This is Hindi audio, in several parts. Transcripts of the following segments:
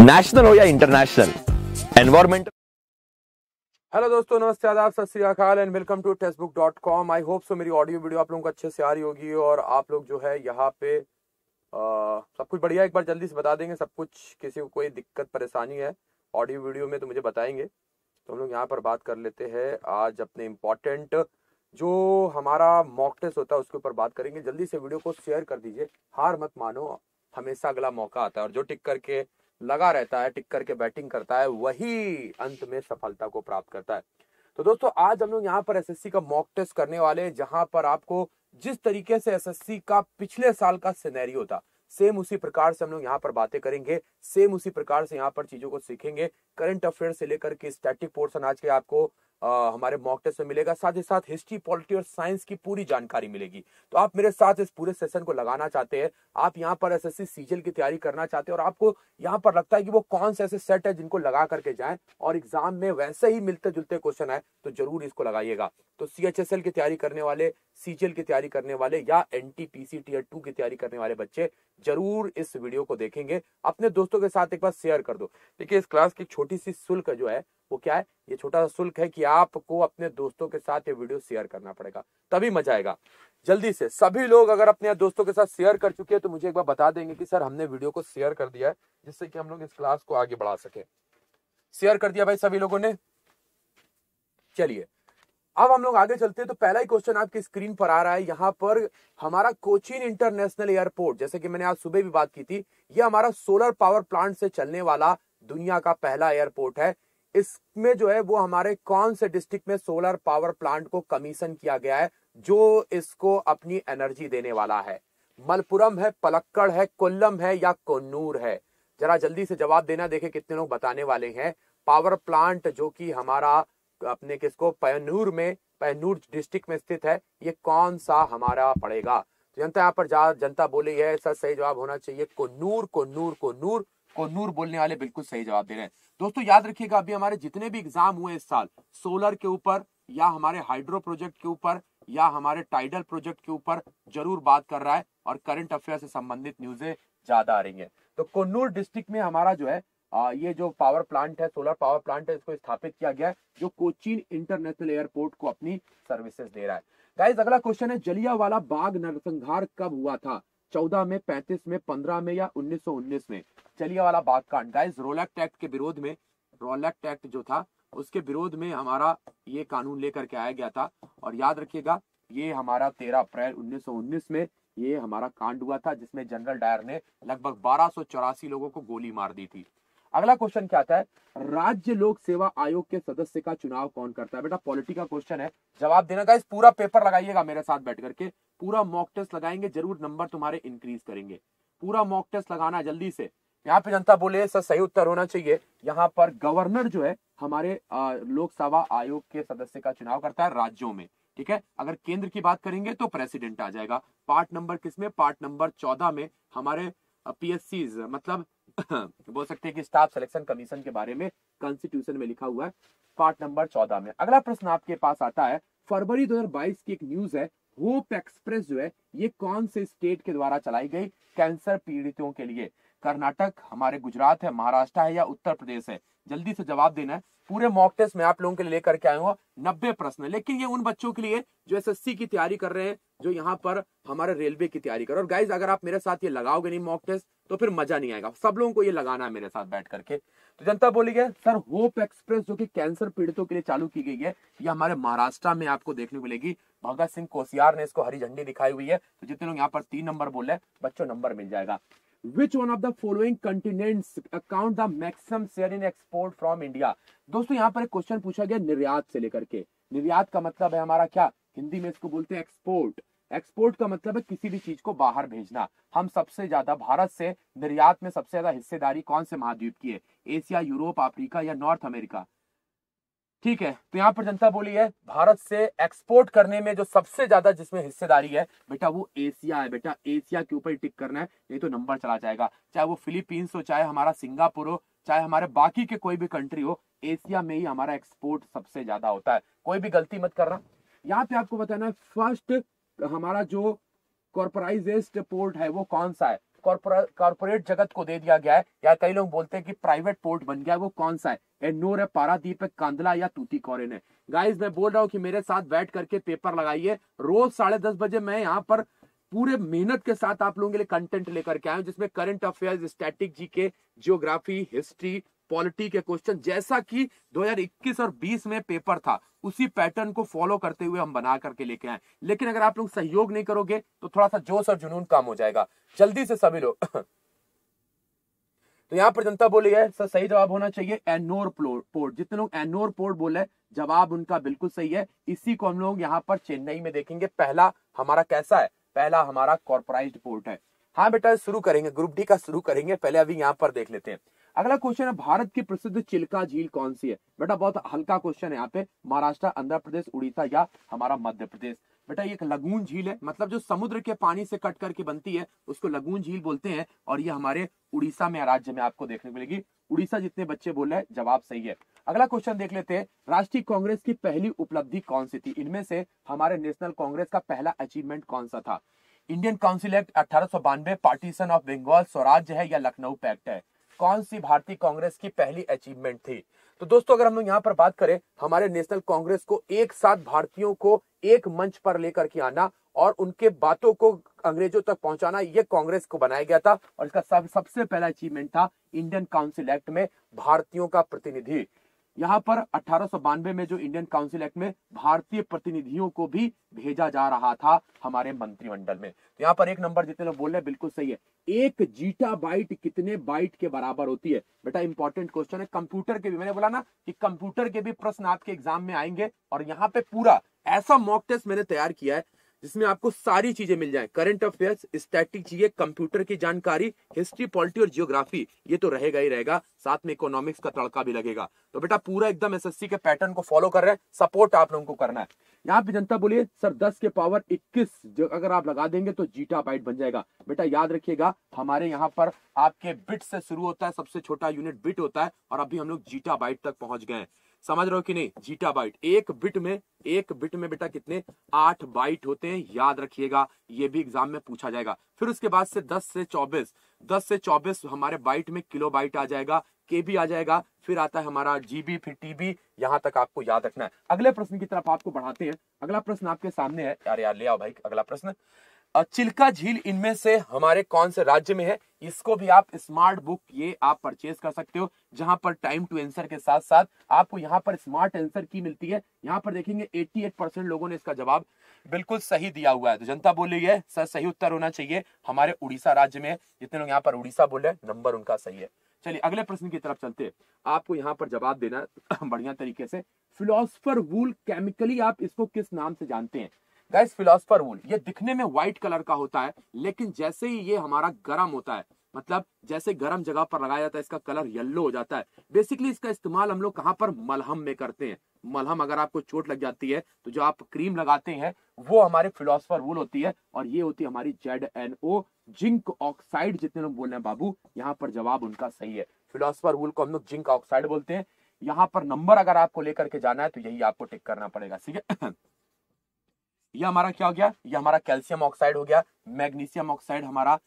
नेशनल हो या इंटरनेशनल एनवायरमेंट। हेलो दोस्तों, नमस्ते, आदाब, Sat Sri Akal and welcome to textbook. I hope so मेरी ऑडियो वीडियो आप लोगों को अच्छे से आ रही होगी और आप लोग जो है यहाँ पे सब कुछ बढ़िया। एक बार जल्दी से बता देंगे सब कुछ, किसी को कोई दिक्कत परेशानी है ऑडियो वीडियो में तो मुझे बताएंगे। तो हम लोग यहाँ पर बात कर लेते हैं आज अपने इम्पोर्टेंट जो हमारा मॉक टेस्ट होता है उसके ऊपर बात करेंगे। जल्दी से वीडियो को शेयर कर दीजिए, हार मत मानो, हमेशा अगला मौका आता है और जो टिक करके लगा रहता है, टिक करके बैटिंग करता है, वही अंत में सफलता को प्राप्त करता है। तो दोस्तों आज हम लोग यहाँ पर एसएससी का मॉक टेस्ट करने वाले हैं, जहां पर आपको जिस तरीके से एसएससी का पिछले साल का सिनेरियो था सेम उसी प्रकार से हम लोग यहाँ पर बातें करेंगे, सेम उसी प्रकार से यहाँ पर चीजों को सीखेंगे। करंट अफेयर से लेकर के स्टैटिक पोर्शन आज के आपको हमारे मॉक टेस्ट में मिलेगा, साथ ही साथ हिस्ट्री, पॉलिटी और साइंस की पूरी जानकारी मिलेगी। तो आप मेरे साथ इस पूरे सेशन को लगाना चाहते हैं, आप यहाँ पर एसएससी सीजीएल की तैयारी करना चाहते हैं और आपको यहाँ पर लगता है कि वो कौन से ऐसे सेट है जिनको लगा करके जाएं और एग्जाम में वैसे ही मिलते जुलते क्वेश्चन आए, तो जरूर इसको लगाइएगा। तो सीएचएसएल की तैयारी करने वाले, सीजीएल की तैयारी करने वाले या एनटीपीसी टियर 2 की तैयारी करने वाले बच्चे जरूर इस वीडियो को देखेंगे। अपने दोस्तों के साथ एक बार शेयर कर दो। देखिए इस क्लास की छोटी सी शुल्क जो है वो क्या है, ये छोटा सा शुल्क है कि आपको अपने दोस्तों के साथ ये वीडियो शेयर करना पड़ेगा, तभी मजा आएगा। जल्दी से सभी लोग अगर अपने दोस्तों के साथ शेयर कर चुके हैं तो मुझे एक बार बता देंगे कि सर हमने वीडियो को शेयर कर दिया है, जिससे कि हम लोग इस क्लास को आगे बढ़ा सके। शेयर कर दिया भाई सभी लोगों ने? चलिए अब हम लोग आगे चलते हैं। तो पहला ही क्वेश्चन आपकी स्क्रीन पर आ रहा है। यहाँ पर हमारा कोचीन इंटरनेशनल एयरपोर्ट, जैसे कि मैंने आज सुबह भी बात की थी, ये हमारा सोलर पावर प्लांट से चलने वाला दुनिया का पहला एयरपोर्ट है। इसमें जो है वो हमारे कौन से डिस्ट्रिक्ट में सोलर पावर प्लांट को कमीशन किया गया है जो इसको अपनी एनर्जी देने वाला है? मलपुरम है, पलक्कड़ है, कोल्लम है या कोन्नूर है? जरा जल्दी से जवाब देना, देखे कितने लोग बताने वाले हैं। पावर प्लांट जो कि हमारा अपने किसको पयनूर डिस्ट्रिक्ट में स्थित है, ये कौन सा हमारा पड़ेगा? तो जनता यहाँ पर जनता बोली है सर सही जवाब होना चाहिए कोन्नूर। कोन्नूर कोन्नूर कोन्नूर बोलने वाले बिल्कुल सही जवाब दे रहे हैं। दोस्तों याद रखिएगा, अभी हमारे जितने भी एग्जाम हुए इस साल सोलर के ऊपर या हमारे हाइड्रो प्रोजेक्ट के ऊपर या हमारे टाइडल प्रोजेक्ट के ऊपर जरूर बात कर रहा है और करंट अफेयर से संबंधित न्यूज़ें ज्यादा आ रही हैं। तो कोन्नूर डिस्ट्रिक्ट में हमारा जो है ये जो पावर प्लांट है, सोलर पावर प्लांट है, इसको स्थापित किया गया है जो कोचीन इंटरनेशनल एयरपोर्ट को अपनी सर्विसेज दे रहा है। गाइस अगला क्वेश्चन है, जलियांवाला बाग नरसंहार कब हुआ था? 14 में, 35 में, 15 में या 1919 में? जलियांवाला बाग कांड गाइस रोलैक्ट एक्ट के विरोध में, रोलैक्ट एक्ट जो था उसके विरोध में हमारा ये कानून लेकर के आया गया था। और याद रखिएगा ये हमारा 13 अप्रैल 1919 में ये हमारा कांड हुआ था, जिसमें जनरल डायर ने लगभग 1284 लोगों को गोली मार दी थी। अगला क्वेश्चन क्या आता है, राज्य लोक सेवा आयोग के सदस्य का चुनाव कौन करता है? बेटा पॉलिटी का क्वेश्चन है, जवाब देना गाइस। पूरा पेपर लगाइएगा मेरे साथ बैठ करके, पूरा मॉक टेस्ट लगाएंगे, जरूर नंबर तुम्हारे इंक्रीज करेंगे। पूरा मॉक टेस्ट लगाना जल्दी से। यहाँ पे जनता बोले सर सही उत्तर होना चाहिए। यहाँ पर गवर्नर जो है हमारे लोक सेवा आयोग के सदस्य का चुनाव करता है राज्यों में, ठीक है। अगर केंद्र की बात करेंगे तो प्रेसिडेंट आ जाएगा। पार्ट नंबर किसमें? पार्ट नंबर 14 में हमारे पीएससी मतलब बोल सकते हैं कि स्टाफ सिलेक्शन कमीशन के बारे में कॉन्स्टिट्यूशन में लिखा हुआ है, पार्ट नंबर 14 में। अगला प्रश्न आपके पास आता है, फरवरी 2022 की एक न्यूज है, होप एक्सप्रेस जो है ये कौन से स्टेट के द्वारा चलाई गई कैंसर पीड़ितों के लिए? कर्नाटक, हमारे गुजरात है, महाराष्ट्र है या उत्तर प्रदेश है? जल्दी से जवाब देना है। पूरे मॉक टेस्ट में आप लोगों के लिए लेकर के आए हूँ 90 प्रश्न, लेकिन ये उन बच्चों के लिए जो एसएससी की तैयारी कर रहे हैं, जो यहाँ पर हमारे रेलवे की तैयारी कर रहे हैं। और गाइज अगर आप मेरे साथ ये लगाओगे नहीं मॉक टेस्ट तो फिर मजा नहीं आएगा। सब लोगों को ये लगाना है मेरे साथ बैठ करके। तो जनता बोली है सर होप एक्सप्रेस जो कि कैंसर पीड़ितों के लिए चालू की गई है, ये हमारे महाराष्ट्र में आपको देखने को मिलेगी। भगत सिंह कोश्यार ने इसको हरी झंडी दिखाई हुई है। तो जितने लोग यहाँ पर 3 नंबर बोल रहे हैं बच्चों, नंबर मिल जाएगा। Which one of the following continents account the maximum share in export from India? दोस्तों यहाँ पर एक क्वेश्चन पूछा गया निर्यात से लेकर के। निर्यात का मतलब है हमारा क्या, हिंदी में इसको बोलते हैं एक्सपोर्ट। एक्सपोर्ट का मतलब है किसी भी चीज को बाहर भेजना। हम सबसे ज्यादा भारत से निर्यात में सबसे ज्यादा हिस्सेदारी कौन से महाद्वीप की है? एशिया, यूरोप, अफ्रीका या नॉर्थ अमेरिका? ठीक है, तो यहाँ पर जनता बोली है भारत से एक्सपोर्ट करने में जो सबसे ज्यादा जिसमें हिस्सेदारी है बेटा वो एशिया है। बेटा एशिया के ऊपर टिक करना है, नहीं तो नंबर चला जाएगा। चाहे वो फिलीपींस हो, चाहे हमारा सिंगापुर हो, चाहे हमारे बाकी के कोई भी कंट्री हो, एशिया में ही हमारा एक्सपोर्ट सबसे ज्यादा होता है। कोई भी गलती मत करना। यहाँ पे आपको बताना है फर्स्ट हमारा जो कॉर्पोराइज्ड पोर्ट है वो कौन सा है? कॉर्पोरेट जगत को दे दिया गया है, या कई लोग बोलते हैं कि प्राइवेट पोर्ट बन गया है, वो कौन सा है? एन्नोर है, पारादीप है, कांदला या तूतीकोरिन है? गाइस मैं बोल रहा हूं कि मेरे साथ बैठ करके पेपर लगाइए। रोज 10:30 बजे मैं यहाँ पर पूरे मेहनत के साथ आप लोगों के लिए कंटेंट लेकर के आए हूं, जिसमें current affairs, static GK, geography, history, polity के क्वेश्चन जैसा कि 2021 और 20 में पेपर था, उसी पैटर्न को फॉलो करते हुए हम बना करके लेके आए। लेकिन अगर आप लोग सहयोग नहीं करोगे तो थोड़ा सा जोश और जुनून कम हो जाएगा। जल्दी से सभी लोग तो यहाँ पर जनता बोली है सर सही जवाब होना चाहिए एन्नोर पोर्ट। जितने लोग एन्नोर पोर्ट बोले जवाब उनका बिल्कुल सही है। इसी को हम लोग यहाँ पर चेन्नई में देखेंगे। पहला हमारा कैसा है? पहला हमारा कॉर्पोराइज्ड पोर्ट है। हाँ बेटा शुरू करेंगे, ग्रुप डी का शुरू करेंगे। पहले अभी यहाँ पर देख लेते हैं। अगला क्वेश्चन है भारत की प्रसिद्ध चिल्का झील कौन सी है? बेटा बहुत हल्का क्वेश्चन है यहाँ पे। महाराष्ट्र, आंध्र प्रदेश, उड़ीसा या हमारा मध्य प्रदेश? बेटा ये एक लगून झील है, मतलब जो समुद्र के पानी से कट करके बनती है उसको लगून झील बोलते हैं, और ये हमारे उड़ीसा में राज्य में आपको देखने को मिलेगी। उड़ीसा जितने बच्चे बोल रहे हैं जवाब सही है। अगला क्वेश्चन देख लेते हैं। राष्ट्रीय कांग्रेस की पहली उपलब्धि कौन सी थी? इनमें से हमारे नेशनल कांग्रेस का पहला अचीवमेंट कौन सा था? Indian Council Act 1892, partition of Bengal, स्वराज्य है या लखनऊ पैक्ट है? कौन सी भारतीय कांग्रेस की पहली अचीवमेंट थी? तो दोस्तों अगर हम लोग यहाँ पर बात करें, हमारे नेशनल कांग्रेस को एक साथ भारतीयों को एक मंच पर लेकर के आना और उनके बातों को अंग्रेजों तक पहुंचाना, यह कांग्रेस को बनाया गया था। और इसका सबसे पहला अचीवमेंट था इंडियन काउंसिल एक्ट में भारतीयों का प्रतिनिधि। यहाँ पर 1892 में जो इंडियन काउंसिल एक्ट में भारतीय प्रतिनिधियों को भी भेजा जा रहा था हमारे मंत्रिमंडल में। तो यहाँ पर एक नंबर जितने लोग बोल रहे हैं बिल्कुल सही है। एक जीटा बाइट कितने बाइट के बराबर होती है? बेटा इंपॉर्टेंट क्वेश्चन है। कंप्यूटर के भी, मैंने बोला ना कि कंप्यूटर के भी प्रश्न आपके एग्जाम में आएंगे, और यहाँ पे पूरा ऐसा मॉक टेस्ट मैंने तैयार किया है जिसमें आपको सारी चीजें मिल जाए। करंट अफेयर्स, स्टैटिक चीजें, कंप्यूटर की जानकारी, हिस्ट्री, पॉलिटी और जियोग्राफी, ये तो रहेगा ही रहेगा। साथ में इकोनॉमिक्स का तड़का भी लगेगा। तो बेटा पूरा एकदम एसएससी के पैटर्न को फॉलो कर रहे हैं। सपोर्ट आप लोगों को करना है। यहाँ पे जनता बोलिए सर 10 के पावर 21 अगर आप लगा देंगे तो जीटा बाइट बन जाएगा। बेटा याद रखिएगा हमारे यहाँ पर आपके बिट से शुरू होता है, सबसे छोटा यूनिट बिट होता है, और अभी हम लोग जीटा बाइट तक पहुंच गए हैं। समझ रहे हो कि नहीं? जीटा बाइट एक बिट में बेटा कितने? 8 बाइट होते हैं। याद रखिएगा, ये भी एग्जाम में पूछा जाएगा। फिर उसके बाद से 10 से 24 हमारे बाइट में किलो बाइट आ जाएगा, केबी आ जाएगा, फिर आता है हमारा जीबी, फिर टीबी। यहां तक आपको याद रखना है। अगले प्रश्न की तरफ आपको बढ़ाते हैं। अगला प्रश्न आपके सामने है। यार ले आओ भाई अगला प्रश्न। चिल्का झील इनमें से हमारे कौन से राज्य में है? इसको भी आप स्मार्ट बुक ये आप परचेज कर सकते हो, जहां पर टाइम टू आंसर के साथ साथ आपको यहां पर स्मार्ट आंसर की मिलती है। यहां पर देखेंगे 88% लोगों ने इसका जवाब बिल्कुल सही दिया हुआ है। तो जनता बोल रही है सर सही उत्तर होना चाहिए हमारे उड़ीसा राज्य में। जितने लोग यहाँ पर उड़ीसा बोल रहे हैं नंबर उनका सही है। चलिए अगले प्रश्न की तरफ चलते हैं। आपको यहाँ पर जवाब देना है बढ़िया तरीके से। फिलोसफर वूल केमिकली आप इसको किस नाम से जानते हैं? गाइस फिलोसफर वूल ये दिखने में व्हाइट कलर का होता है, लेकिन जैसे ही ये हमारा गर्म होता है, मतलब जैसे गर्म जगह पर लगाया जाता है इसका कलर येलो हो जाता है। बेसिकली इसका इस्तेमाल हम लोग कहां पर? मलहम में करते हैं। मलहम अगर आपको चोट लग जाती है तो जो आप क्रीम लगाते हैं वो हमारे फिलोसफर वूल होती है, और ये होती है हमारी ZNO जिंक ऑक्साइड। जितने लोग बोल रहे हैं बाबू यहाँ पर जवाब उनका सही है। फिलोसफर वूल को हम लोग जिंक ऑक्साइड बोलते हैं। यहाँ पर नंबर अगर आपको लेकर के जाना है तो यही आपको टिक करना पड़ेगा। ठीक है ये हमारा क्या हो गया? ये हमारा कैल्शियम ऑक्साइड हो गया। मैग्नीशियम ऑक्साइड हमारा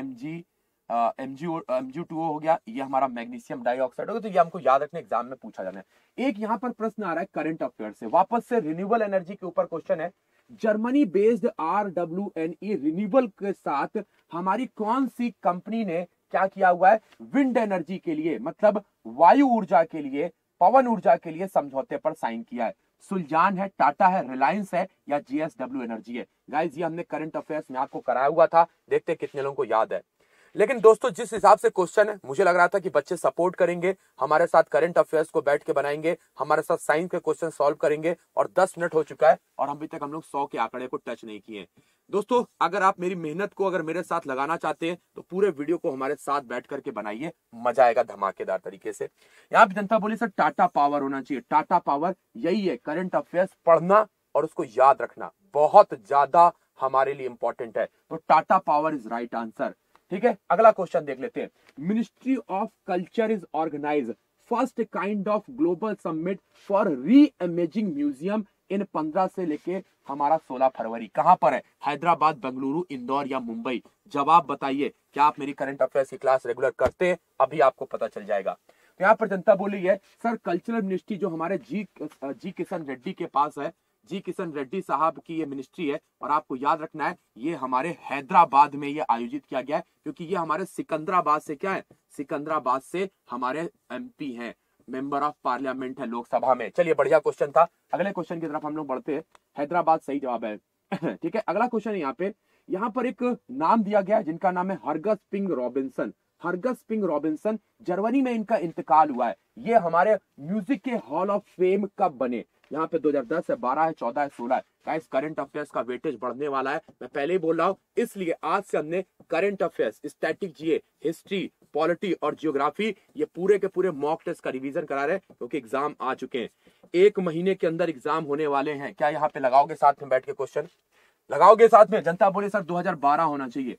MgO2 हो गया। ये हमारा मैग्नीशियम डाइऑक्साइड हो गया। तो ये हमको याद रखने एग्जाम में पूछा जाना है। एक यहाँ पर प्रश्न आ रहा है करंट अफेयर से, वापस से रिन्यूएबल एनर्जी के ऊपर क्वेश्चन है। जर्मनी बेस्ड RWNE रिन्यूएबल के साथ हमारी कौन सी कंपनी ने क्या किया हुआ है? विंड एनर्जी के लिए, मतलब वायु ऊर्जा के लिए, पवन ऊर्जा के लिए समझौते पर साइन किया है। सुलजान है, टाटा है, रिलायंस है या GSW एनर्जी है? गाइस ये हमने करंट अफेयर्स में आपको कराया हुआ था। देखते कितने लोगों को याद है। लेकिन दोस्तों जिस हिसाब से क्वेश्चन है, मुझे लग रहा था कि बच्चे सपोर्ट करेंगे, हमारे साथ करंट अफेयर्स को बैठ के बनाएंगे, हमारे साथ साइंस के क्वेश्चन सॉल्व करेंगे। और 10 मिनट हो चुका है और अभी तक हम लोग 100 के आंकड़े को टच नहीं किए। दोस्तों अगर आप मेरी मेहनत को अगर मेरे साथ लगाना चाहते हैं तो पूरे वीडियो को हमारे साथ बैठ करके बनाइए, मजा आएगा धमाकेदार तरीके से। यहाँ पे जनता बोली सर टाटा पावर होना चाहिए। टाटा पावर यही है, करंट अफेयर्स पढ़ना और उसको याद रखना बहुत ज्यादा हमारे लिए इंपॉर्टेंट है। तो Tata power is right answer. ठीक है अगला क्वेश्चन देख लेते हैं। Ministry of culture is organise first kind of global summit for reimagining museum in 15 से लेके हमारा 16 फरवरी कहां पर है? हैदराबाद, बेंगलुरु, इंदौर या मुंबई? जवाब बताइए। क्या आप मेरी करंट अफेयर्स की क्लास रेगुलर करते हैं? अभी आपको पता चल जाएगा। तो यहाँ पर जनता बोली है सर कल्चरल मिनिस्ट्री जो हमारे जी किशन रेड्डी के पास है, जी किशन रेड्डी साहब की ये मिनिस्ट्री है, और आपको याद रखना है ये हमारे हैदराबाद में ये आयोजित किया गया है, क्योंकि ये हमारे सिकंदराबाद से क्या है, सिकंदराबाद से हमारे एमपी हैं, मेंबर ऑफ पार्लियामेंट है लोकसभा में। चलिए बढ़िया क्वेश्चन था। अगले क्वेश्चन की तरफ हम लोग बढ़ते हैं। हैदराबाद सही जवाब है। ठीक है, अगला क्वेश्चन है यहाँ पर एक नाम दिया गया है जिनका नाम है Hargus Ping Robinson. Hargus Ping Robinson, जनवरी में इनका इंतकाल हुआ है। ये हमारे म्यूजिक के हॉल ऑफ फेम कब बने? यहाँ पे 2010 है, 12 है, 14 है, 16 है। गाइस करंट अफेयर्स का वेटेज बढ़ने वाला है, मैं पहले ही बोल रहा हूं, इसलिए आज से हमने current affairs, static GA, history, polity और जियोग्राफी, ये पूरे के पूरे मॉक टेस्ट का रिवीजन करा रहे हैं, क्योंकि एग्जाम आ चुके हैं। 1 महीने के अंदर एग्जाम होने वाले हैं। क्या यहाँ पे लगाओगे साथ में बैठ के क्वेश्चन? लगाओगे साथ में? जनता बोले सर 2012 होना चाहिए।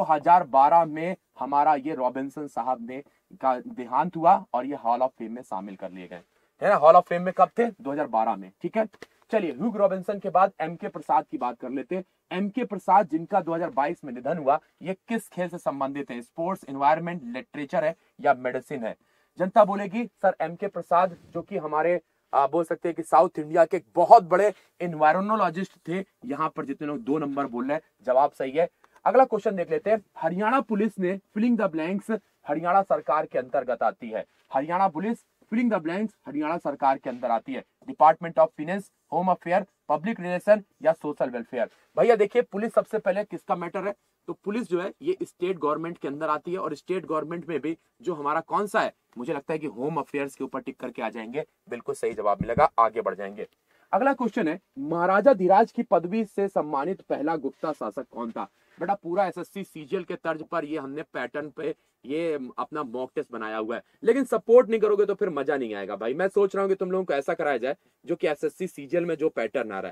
2012 में हमारा ये रॉबिन्सन साहब ने का देहांत हुआ और ये हॉल ऑफ फेम में शामिल कर लिए गए, है ना। हॉल ऑफ फेम में कब थे? 2012 में। ठीक है, चलिए ह्यूग रॉबिन्सन के बाद एम के प्रसाद की बात कर लेते हैं। एम के प्रसाद जिनका 2022 में निधन हुआ, ये किस खेल से संबंधित है? स्पोर्ट्स, एनवायरमेंट, लिटरेचर है या मेडिसिन है? जनता बोलेगी सर एम के प्रसाद जो कि हमारे बोल सकते हैं कि साउथ इंडिया के एक बहुत बड़े एनवायरोनोलॉजिस्ट थे। यहाँ पर जितने लोग 2 नंबर बोल रहे हैं, जवाब सही है। अगला क्वेश्चन देख लेते हैं। हरियाणा पुलिस ने फिलिंग द ब्लैंक्स हरियाणा सरकार के अंतर्गत आती है। Haryana police filling the blanks Haryana सरकार के अंदर आती है। Department of finance, home affair, public relation या सोशल वेलफेयर? भैया देखिए पुलिस सबसे पहले किसका मैटर है? तो पुलिस जो है ये स्टेट गवर्नमेंट के अंदर आती है, और स्टेट गवर्नमेंट में भी जो हमारा कौन सा है, मुझे लगता है कि होम अफेयर्स के ऊपर टिक करके आ जाएंगे। बिल्कुल सही जवाब मिलेगा, आगे बढ़ जाएंगे। अगला क्वेश्चन है महाराजा धीराज की पदवी से सम्मानित पहला गुप्ता शासक कौन था? बेटा पूरा एसएससी सीजीएल के तर्ज पर ये हमने पैटर्न पे ये अपना मॉक टेस्ट बनाया हुआ है, लेकिन सपोर्ट नहीं करोगे तो फिर मजा नहीं आएगा भाई। मैं सोच रहा हूँ कि तुम लोगों को ऐसा कराया जाए जो कि एसएससी सीजीएल में जो पैटर्न आ रहा है।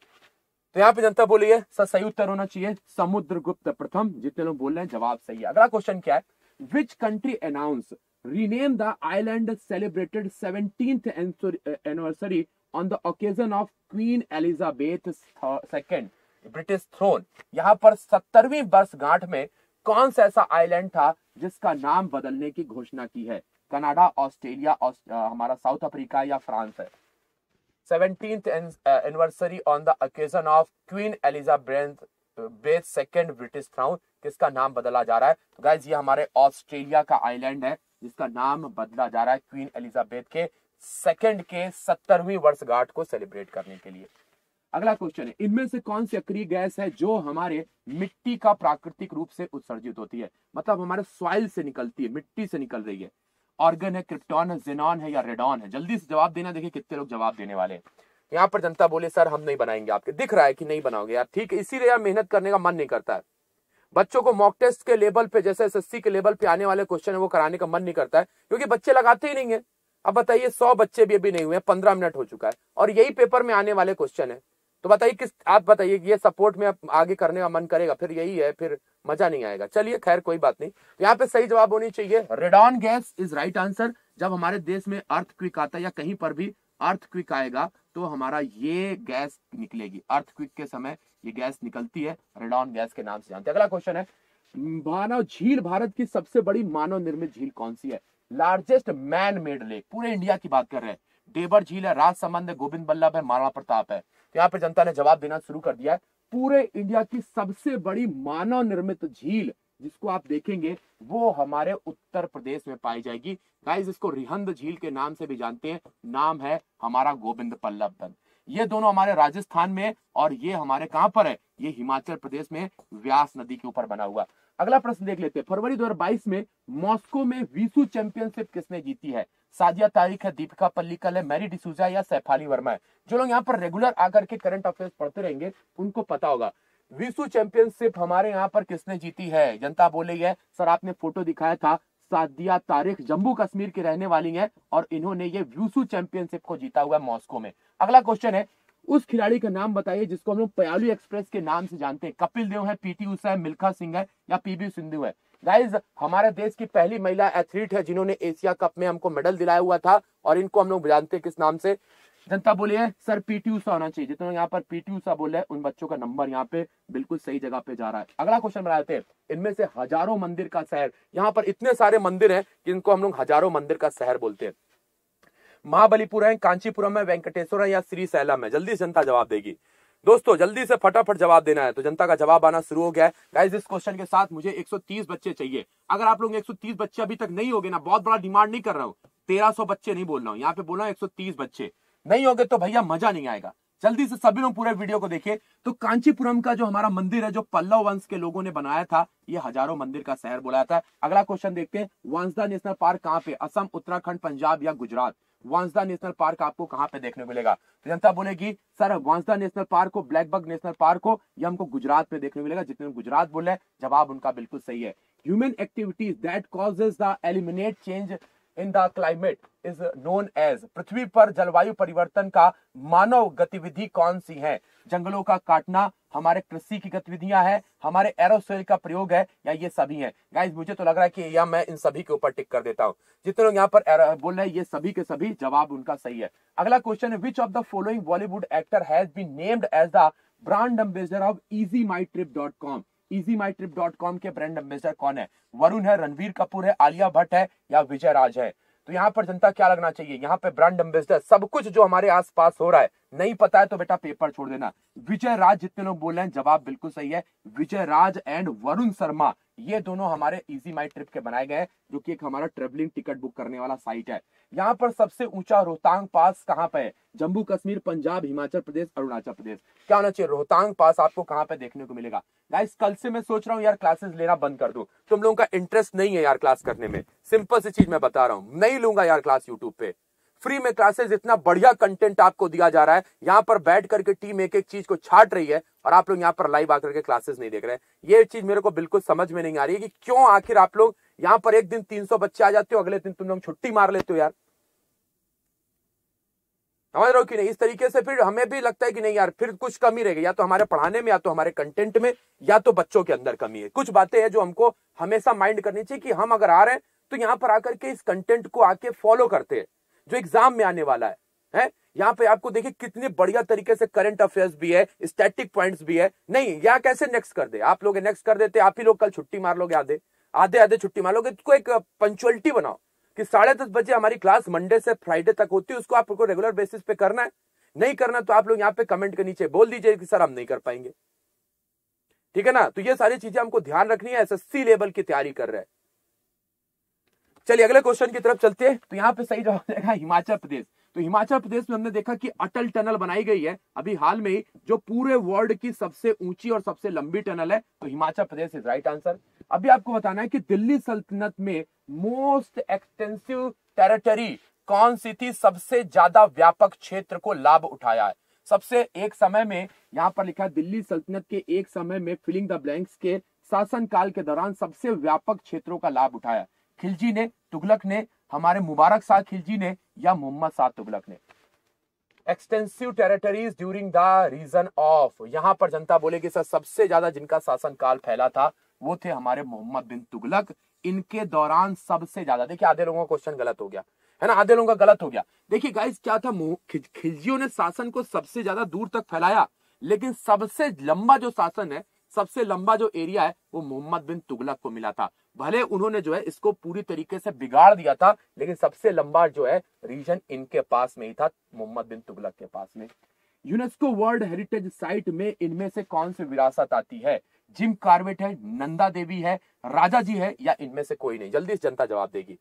तो यहाँ पे जनता बोली है सर सही उत्तर होना चाहिए समुद्रगुप्त प्रथम। जितने लोग बोल रहे हैं जवाब सही है। अगला क्वेश्चन क्या है? Which country announce rename the island celebrated 17th anniversary on the occasion of Queen Elizabeth II British throne? यहाँ पर 70वीं वर्षगांठ में कौन सा ऐसा आइलैंड था जिसका नाम बदलने की घोषणा की है? कनाडा, ऑस्ट्रेलिया, हमारा साउथ अफ्रीका या फ्रांस है? 17th anniversary on the occasion of Queen Elizabeth II British throne, किसका नाम बदला जा रहा है? तो गाइस ये हमारे ऑस्ट्रेलिया का आइलैंड है जिसका नाम बदला जा रहा है क्वीन एलिजाबेथ के 2nd के 70वीं वर्षगांठ को सेलिब्रेट करने के लिए। अगला क्वेश्चन है इनमें से कौन सी अक्रिय गैस है जो हमारे मिट्टी का प्राकृतिक रूप से उत्सर्जित होती है? मतलब हमारे सॉइल से निकलती है, मिट्टी से निकल रही है। ऑर्गन है, क्रिप्टॉन है, जेनॉन है या रेडॉन है? जल्दी से जवाब देना, देखिए कितने लोग जवाब देने वाले हैं। यहाँ पर जनता बोले सर हम नहीं बनाएंगे आपके, दिख रहा है कि नहीं बनाओगे यार, ठीक है, इसीलिए यार मेहनत करने का मन नहीं करता है। बच्चों को मॉक टेस्ट के लेवल पे, जैसे एसएससी के लेवल पे आने वाले क्वेश्चन है वो कराने का मन नहीं करता है, क्योंकि बच्चे लगाते ही नहीं है। अब बताइए 100 बच्चे भी अभी नहीं हुए, 15 मिनट हो चुका है और यही पेपर में आने वाले क्वेश्चन है। तो बताइए किस, आप बताइए ये सपोर्ट में आगे करने का मन करेगा? फिर यही है, फिर मजा नहीं आएगा। चलिए खैर कोई बात नहीं। यहाँ पे सही जवाब होनी चाहिए radon gas is right answer. जब हमारे देश में अर्थक्वेक आता है या कहीं पर भी अर्थक्वेक आएगा तो हमारा ये गैस निकलेगी। अर्थक्वेक के समय ये गैस निकलती है, रेडॉन गैस के नाम से जानते हैं। अगला क्वेश्चन है मानव झील, भारत की सबसे बड़ी मानव निर्मित झील कौन सी है? लार्जेस्ट मैन मेड लेक, पूरे इंडिया की बात कर रहे हैं। डेबर झील है, राजसमंद है, गोविंद बल्लभ है, महाराणा प्रताप है? तो यहाँ पे जनता ने जवाब देना शुरू कर दिया है। पूरे इंडिया की सबसे बड़ी मानव निर्मित झील जिसको आप देखेंगे वो हमारे उत्तर प्रदेश में पाई जाएगी। गाइस इसको रिहंद झील के नाम से भी जानते हैं, नाम है हमारा गोविंद बल्लभ पंत। ये दोनों हमारे राजस्थान में और ये हमारे कहां पर है? ये हिमाचल प्रदेश में व्यास नदी के ऊपर बना हुआ। अगला प्रश्न देख लेते हैं। फरवरी 2022 में मॉस्को में विश्व चैंपियनशिप किसने जीती है? सादिया तारिक है, दीपिका पल्लिकल है, मैरी डिसूजा या सैफाली वर्मा है? जो लोग यहाँ पर रेगुलर आकर के करंट अफेयर्स पढ़ते रहेंगे उनको पता होगा। विश्व चैंपियनशिप हमारे यहाँ पर किसने जीती है? जनता बोल रही है सर आपने फोटो दिखाया था, सादिया तारिक जम्मू कश्मीर की रहने वाली है और इन्होंने ये विश्व चैंपियनशिप को जीता हुआ है मॉस्को में। अगला क्वेश्चन है उस खिलाड़ी का नाम बताइए जिसको हम लोग पयालू एक्सप्रेस के नाम से जानते हैं। कपिल देव है, पीटी उषा है, मिल्खा सिंह है या पीवी सिंधु है? गाइज हमारे देश की पहली महिला एथलीट है जिन्होंने एशिया कप में हमको मेडल दिलाया हुआ था और इनको हम लोग जानते हैं किस नाम से? जनता बोली है सर पीटी ऊषा होना चाहिए। जितने यहाँ पर पीटी ऊषा बोले हैं उन बच्चों का नंबर यहाँ पे बिल्कुल सही जगह पे जा रहा है। अगला क्वेश्चन बनाए थे, इनमें से हजारों मंदिर का शहर, यहाँ पर इतने सारे मंदिर हैं कि इनको हम लोग हजारों मंदिर का शहर बोलते हैं। महाबलीपुरम है, कांचीपुरम है, वेंकटेश्वर है या श्रीशैलम है? जल्दी से जनता जवाब देगी। दोस्तों जल्दी से फटाफट जवाब देना है। तो जनता का जवाब आना शुरू हो गया है। गाइस इस क्वेश्चन के साथ मुझे 130 बच्चे चाहिए। अगर आप लोग 130 बच्चे अभी तक नहीं होगे ना, बहुत बड़ा डिमांड नहीं कर रहा हूँ, 1300 बच्चे नहीं बोल रहा हूँ, यहाँ पे बोल रहा हूँ 130 बच्चे नहीं होगे तो भैया मजा नहीं आएगा। जल्दी से सभी लोग पूरे वीडियो को देखिए। तो कांचीपुरम का जो हमारा मंदिर है, जो पल्लव वंश के लोगों ने बनाया था, ये हजारों मंदिर का शहर बोला जाता है। अगला क्वेश्चन देखते हैं, वांसदा नेशनल पार्क कहाँ पे? असम, उत्तराखंड, पंजाब या गुजरात? वांसदा नेशनल पार्क आपको कहां पे देखने को मिलेगा? तो जनता बोलेगी सर वांसदा नेशनल पार्क को, ब्लैकबक नेशनल पार्क को, ये हमको गुजरात में देखने को मिलेगा। जितने गुजरात बोले जवाब उनका बिल्कुल सही है। Human activities that causes the eliminate change in the climate is known as, पृथ्वी पर जलवायु परिवर्तन का मानव गतिविधि कौन सी है? जंगलों का काटना, हमारे कृषि की गतिविधियां हैं, हमारे एरोसोल का प्रयोग है या ये सभी हैं? गाइस मुझे तो लग रहा है कि या मैं इन सभी के ऊपर टिक कर देता हूं। जितने लोग यहाँ पर बोल रहे हैं ये सभी के सभी, जवाब उनका सही है। अगला क्वेश्चन है, which of the following Bollywood actor has been named as the brand ambassador of easyMyTrip.com? easyMyTrip.com के ब्रांड एम्बेसडर कौन है? वरुण है, रणवीर कपूर है, आलिया भट्ट है या विजय राज है? तो यहाँ पर जनता क्या लगना चाहिए? यहाँ पे ब्रांड एम्बेसडर सब कुछ जो हमारे आसपास हो रहा है, नहीं पता है तो बेटा पेपर छोड़ देना। विजय राज जितने लोग बोल रहे हैं जवाब बिल्कुल सही है। विजय राज एंड वरुण शर्मा ये दोनों हमारे इजी माई ट्रिप के बनाए गए हैं, जो कि एक हमारा ट्रेवलिंग टिकट बुक करने वाला साइट है। यहाँ पर सबसे ऊंचा रोहतांग पास कहाँ पे है? जम्मू कश्मीर, पंजाब, हिमाचल प्रदेश, अरुणाचल प्रदेश? क्या होना चाहिए? रोहतांग पास आपको कहाँ पे देखने को मिलेगा? गाइस कल से मैं सोच रहा हूँ यार क्लासेस लेना बंद कर दूं। तुम लोगों का इंटरेस्ट नहीं है यार क्लास करने में। सिंपल सी चीज मैं बता रहा हूँ, नहीं लूंगा यार क्लास यूट्यूब पे। फ्री में क्लासेस, इतना बढ़िया कंटेंट आपको दिया जा रहा है, यहाँ पर बैठ करके टीम एक एक चीज को छाट रही है और आप लोग यहाँ पर लाइव आकर के क्लासेस नहीं देख रहे हैं। ये चीज मेरे को बिल्कुल समझ में नहीं आ रही है कि क्यों आखिर आप लोग यहाँ पर एक दिन 300 बच्चे आ जाते हो, अगले दिन तुम लोग छुट्टी मार लेते हो यार। समझ रहे हो कि नहीं? इस तरीके से फिर हमें भी लगता है कि नहीं यार फिर कुछ कमी रह गई, या तो हमारे पढ़ाने में, या तो हमारे कंटेंट में, या तो बच्चों के अंदर कमी है। कुछ बातें हैं जो हमको हमेशा माइंड करनी चाहिए कि हम अगर आ रहे हैं तो यहाँ पर आकर के इस कंटेंट को आके फॉलो करते हैं जो एग्जाम में आने वाला है? यहाँ पे आपको देखिए कितने बढ़िया तरीके से करंट अफेयर्स भी है, स्टैटिक पॉइंट्स भी है। नहीं यहाँ कैसे नेक्स्ट कर दे? आप लोग नेक्स्ट कर देते, आप ही लोग कल छुट्टी मार लोगे, आधे छुट्टी मार लोगे। इसको एक पंचुअलिटी बनाओ कि 10:30 बजे हमारी क्लास मंडे से फ्राइडे तक होती है, उसको आपको रेगुलर बेसिस पे करना है। नहीं करना तो आप लोग यहाँ पे कमेंट के नीचे बोल दीजिए कि सर हम नहीं कर पाएंगे, ठीक है ना? तो ये सारी चीजें हमको ध्यान रखनी है, एसएससी लेवल की तैयारी कर रहे हैं। चलिए अगले क्वेश्चन की तरफ चलते हैं। तो यहाँ पे सही जवाब देगा हिमाचल प्रदेश। तो हिमाचल प्रदेश में हमने देखा कि अटल टनल बनाई गई है अभी हाल में ही, जो पूरे वर्ल्ड की सबसे ऊंची और सबसे लंबी टनल है। तो Himachal Pradesh is right answer. अभी आपको बताना है कि दिल्ली सल्तनत में मोस्ट एक्सटेंसिव टेरिटरी कौन सी थी? सबसे ज्यादा व्यापक क्षेत्र को लाभ उठाया है सबसे एक समय में। यहाँ पर लिखा है दिल्ली सल्तनत के एक समय में फिलिंग द ब्लैंक्स के शासनकाल के दौरान सबसे व्यापक क्षेत्रों का लाभ उठाया। खिलजी ने, तुगलक ने, हमारे मुबारक शाह खिलजी ने या मोहम्मद शाह तुगलक ने? Extensive territories during the region of, यहां पर जनता बोलेगी सर सबसे ज्यादा जिनका शासनकाल फैला था वो थे हमारे मोहम्मद बिन तुगलक। इनके दौरान सबसे ज्यादा, देखिए आधे लोगों का क्वेश्चन गलत हो गया है ना, आधे लोगों का गलत हो गया। देखिए गाइस क्या था, खिलजियों ने शासन को सबसे ज्यादा दूर तक फैलाया, लेकिन सबसे लंबा जो शासन है, सबसे लंबा जो एरिया है वो मोहम्मद बिन तुगलक को मिला था। भले उन्होंने जो है इसको पूरी तरीके से बिगाड़ दिया था, लेकिन सबसे लंबा जो है रीजन इनके पास में ही था, मोहम्मद बिन तुगलक के पास में। यूनेस्को वर्ल्ड हेरिटेज साइट में इनमें से कौन सी विरासत आती है? जिम कार्बेट है, नंदा देवी है, राजा जी है या इनमें से कोई नहीं? जल्दी से जनता जवाब देगी।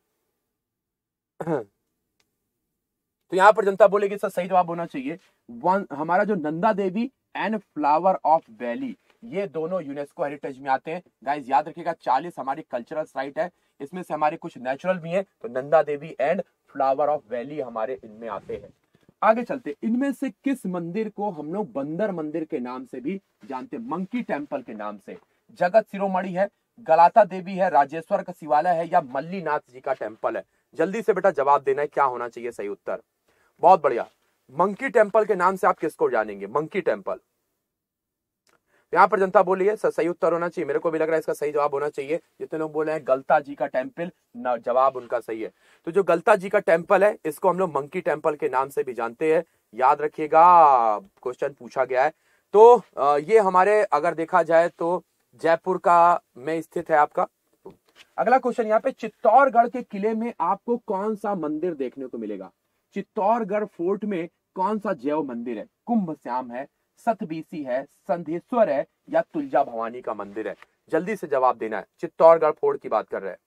तो यहां पर जनता बोलेगी सर सही जवाब होना चाहिए हमारा जो Nanda Devi and flower of valley, ये दोनों यूनेस्को हेरिटेज में आते हैं। गाइस याद रखिएगा 40 हमारी कल्चरल साइट है, इसमें से हमारे कुछ नेचुरल भी हैं, तो Nanda Devi and flower of valley हमारे इनमें आते हैं। आगे चलते, इनमें से किस मंदिर को हम लोग बंदर मंदिर के नाम से भी जानते हैं? मंकी टेम्पल के नाम से। जगत शिरोमणि है, गलाता देवी है, राजेश्वर का शिवालय है या मल्लीनाथ जी का टेम्पल है? जल्दी से बेटा जवाब देना है, क्या होना चाहिए सही उत्तर? बहुत बढ़िया, मंकी टेम्पल के नाम से आप किसको जानेंगे? Monkey temple. यहां पर जनता बोली है सही उत्तर होना चाहिए, मेरे को भी लग रहा है इसका सही जवाब होना चाहिए। जितने लोग बोल रहे हैं गलता जी का टेम्पल, जवाब उनका सही है। तो जो गलता जी का टेम्पल है इसको हम लोग मंकी टेम्पल के नाम से भी जानते हैं। याद रखिएगा, क्वेश्चन पूछा गया है। तो ये हमारे अगर देखा जाए तो जयपुर का में स्थित है आपका। अगला क्वेश्चन यहाँ पे, चित्तौड़गढ़ के किले में आपको कौन सा मंदिर देखने को मिलेगा? चित्तौड़गढ़ फोर्ट में कौन सा जैव मंदिर है? कुंभ श्याम है, सतबीसी है, संधेश्वर है, या तुलजा भवानी का मंदिर है? जल्दी से जवाब देना है। चित्तौड़गढ़ फोर्ट की बात कर रहे हैं।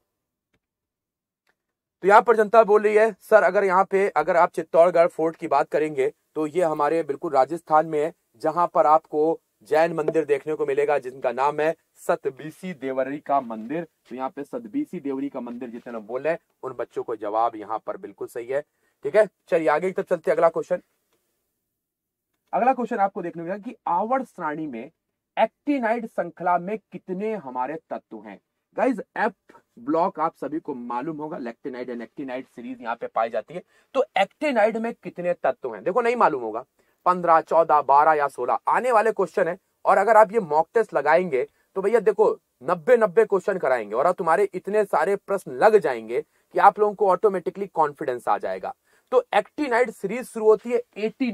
तो यहाँ पर जनता बोल रही है सर अगर यहाँ पे अगर आप चित्तौड़गढ़ फोर्ट की बात करेंगे तो ये हमारे बिल्कुल राजस्थान में है, जहां पर आपको जैन मंदिर देखने को मिलेगा जिनका नाम है सतबीसी देवरी का मंदिर। तो यहाँ पे सतबीसी देवरी का मंदिर जितने लोग बोल रहे हैं उन बच्चों को जवाब यहाँ पर बिल्कुल सही है। ठीक है, चलिए आगे की तरफ चलते। अगला क्वेश्चन आपको देखने को मिलेगा कि आवर्त सारणी में एक्टिनाइड श्रृंखला में कितने हमारे तत्व हैं? गाइज एफ ब्लॉक आप सभी को मालूम होगा, लेक्टिनाइड एंड एक्टिनाइड सीरीज यहाँ पे पाई जाती है। तो एक्टिनाइड में कितने तत्व हैं? देखो नहीं मालूम होगा, 15, 14, 12 या 16 आने वाले क्वेश्चन है। और अगर आप ये मॉक टेस्ट लगाएंगे तो भैया देखो 90 क्वेश्चन कराएंगे और अब तुम्हारे इतने सारे प्रश्न लग जाएंगे कि आप लोगों को ऑटोमेटिकली कॉन्फिडेंस आ जाएगा। तो एक्टिनाइड सीरीज शुरू होती है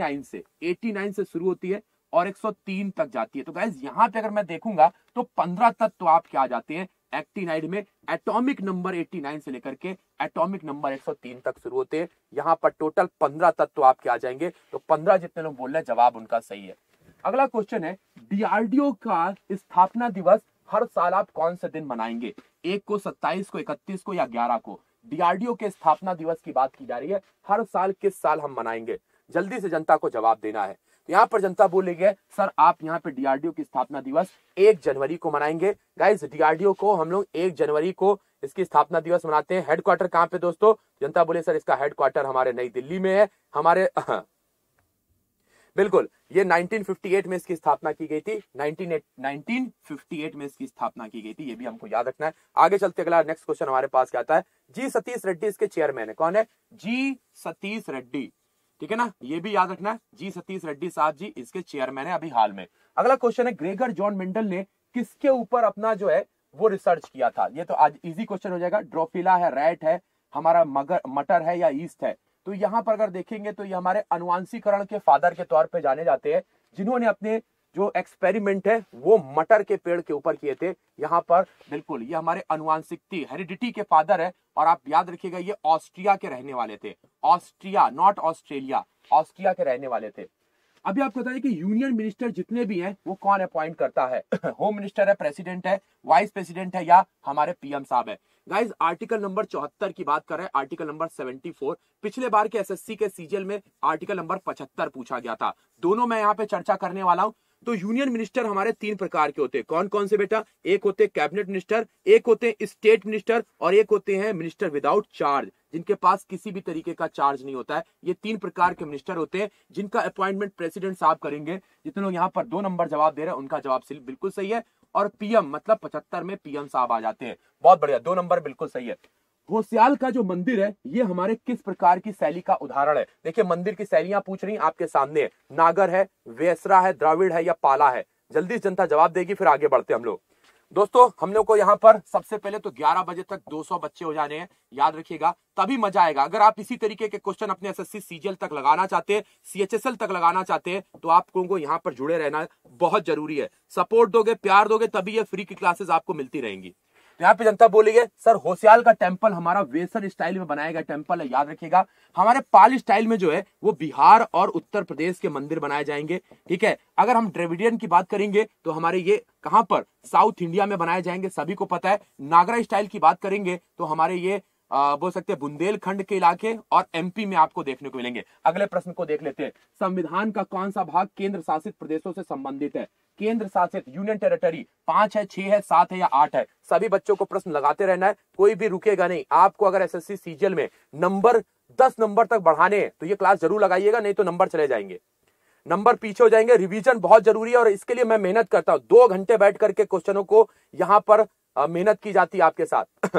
89 से शुरू होती है और 103 तक जाती है। तो गाइज यहाँ पे अगर मैं देखूंगा तो 15 तत्व आपके आ जाते हैं एक्टिनाइड में। एटॉमिक नंबर 89 से लेकर के एटॉमिक नंबर 103 तक शुरू होते हैं। यहाँ पर टोटल 15 तत्व आपके आ जाएंगे। तो 15 जितने लोग बोल रहे हैं जवाब उनका सही है। अगला क्वेश्चन है, डीआरडीओ का स्थापना दिवस हर साल आप कौन से दिन मनाएंगे? 1 को, 27 को, 31 को या 11 को? डीआरडीओ के स्थापना दिवस की बात की जा रही है, हर साल किस साल हम मनाएंगे? जल्दी से जनता को जवाब देना है। यहाँ पर जनता बोल रही है सर आप यहाँ पे डीआरडीओ की स्थापना दिवस 1 जनवरी को मनाएंगे। गाइस डीआरडीओ को हम लोग 1 जनवरी को इसकी स्थापना दिवस मनाते हैं। हेडक्वार्टर कहाँ पे दोस्तों? जनता बोले सर इसका हेडक्वार्टर हमारे नई दिल्ली में है। हमारे बिल्कुल ये 1958 में इसकी स्थापना की गई थी। 1958 में इसकी स्थापना की गई थी, ये भी हमको याद रखना है। आगे चलते अगला नेक्स्ट क्वेश्चन हमारे पास क्या आता है? जी सतीश रेड्डी इसके चेयरमैन है। कौन है? जी सतीश रेड्डी। ठीक है ना, ये भी याद रखना है। जी सतीश रेड्डी साहब जी इसके चेयरमैन है अभी हाल में। अगला क्वेश्चन है, ग्रेगर जॉन मेंडल ने किसके ऊपर अपना जो है वो रिसर्च किया था? ये तो आज इजी क्वेश्चन हो जाएगा। ड्रोफिला है, रैट है, हमारा मटर है या ईस्ट है? तो यहाँ पर अगर देखेंगे तो ये हमारे अनुवांशीकरण के फादर के तौर पे जाने जाते हैं, जिन्होंने अपने जो एक्सपेरिमेंट है वो मटर के पेड़ के ऊपर किए थे। यहाँ पर बिल्कुल ये हमारे अनुवांशिकता हेरिडिटी के फादर है। और आप याद रखिएगा ये ऑस्ट्रिया के रहने वाले थे। ऑस्ट्रिया, नॉट ऑस्ट्रेलिया, ऑस्ट्रिया के रहने वाले थे। अभी आपको बताइए कि यूनियन मिनिस्टर जितने भी हैं वो कौन अपॉइंट करता है? होम मिनिस्टर है, प्रेसिडेंट है, वाइस प्रेसिडेंट है या हमारे पीएम साहब है? गाइज आर्टिकल नंबर 74 की बात कर रहे हैं, आर्टिकल नंबर 74। पिछले बार के एसएससी के सीजीएल में आर्टिकल नंबर 75 पूछा गया था। दोनों मैं यहाँ पे चर्चा करने वाला हूं। तो यूनियन मिनिस्टर हमारे 3 प्रकार के होते हैं। कौन कौन से बेटा? एक होते हैं कैबिनेट मिनिस्टर, एक होते हैं स्टेट मिनिस्टर और एक होते हैं मिनिस्टर विदाउट चार्ज, जिनके पास किसी भी तरीके का चार्ज नहीं होता है। ये 3 प्रकार के मिनिस्टर होते हैं जिनका अपॉइंटमेंट प्रेसिडेंट साहब करेंगे। जितने लोग यहाँ पर 2 नंबर जवाब दे रहे हैं उनका जवाब बिल्कुल सही है। और पीएम मतलब 75 में पीएम साहब आ जाते हैं। बहुत बढ़िया, 2 नंबर बिल्कुल सही है। होशियाल का जो मंदिर है ये हमारे किस प्रकार की शैली का उदाहरण है? देखिए मंदिर की शैलियां पूछ रही आपके सामने है। नागर है, वेसरा है, द्राविड़ है या पाला है? जल्दी जनता जवाब देगी, फिर आगे बढ़ते हम लोग। दोस्तों हम लोग को यहाँ पर सबसे पहले तो 11 बजे तक 200 बच्चे हो जाने हैं, याद रखिएगा, तभी मजा आएगा। अगर आप इसी तरीके के क्वेश्चन अपने एसएससी सीजीएल तक लगाना चाहते हैं, सीएचएसएल तक लगाना चाहते हैं, तो आप लोगों को यहाँ पर जुड़े रहना बहुत जरूरी है। सपोर्ट दोगे, प्यार दोगे, तभी ये फ्री की क्लासेस आपको मिलती रहेंगी। यहाँ पे जनता बोलेगी सर होशियाल का टेंपल हमारा वेसर स्टाइल में बनाया गया टेंपल है, याद रखिएगा। हमारे पाल स्टाइल में जो है वो बिहार और उत्तर प्रदेश के मंदिर बनाए जाएंगे। ठीक है, अगर हम द्रविडियन की बात करेंगे तो हमारे ये कहां पर? साउथ इंडिया में बनाए जाएंगे, सभी को पता है। नागरा स्टाइल की बात करेंगे तो हमारे ये बोल सकते हैं बुंदेलखंड के इलाके और एमपी में आपको देखने को मिलेंगे। अगले प्रश्न को देख लेते हैं। संविधान का कौन सा भाग केंद्र शासित प्रदेशों से संबंधित है? केंद्र शासित यूनियन टेरिटरी 5 है, 6 है, 7 है या 8 है? सभी बच्चों को प्रश्न लगाते रहना है, कोई भी रुकेगा नहीं। आपको अगर एसएससी सीजीएल में नंबर 10 नंबर तक बढ़ाने हैं तो ये क्लास जरूर लगाइएगा, नहीं तो नंबर चले जाएंगे, नंबर पीछे हो जाएंगे। रिवीजन बहुत जरूरी है और इसके लिए मैं मेहनत करता हूं। 2 घंटे बैठ करके क्वेश्चनों को यहाँ पर मेहनत की जाती है आपके साथ।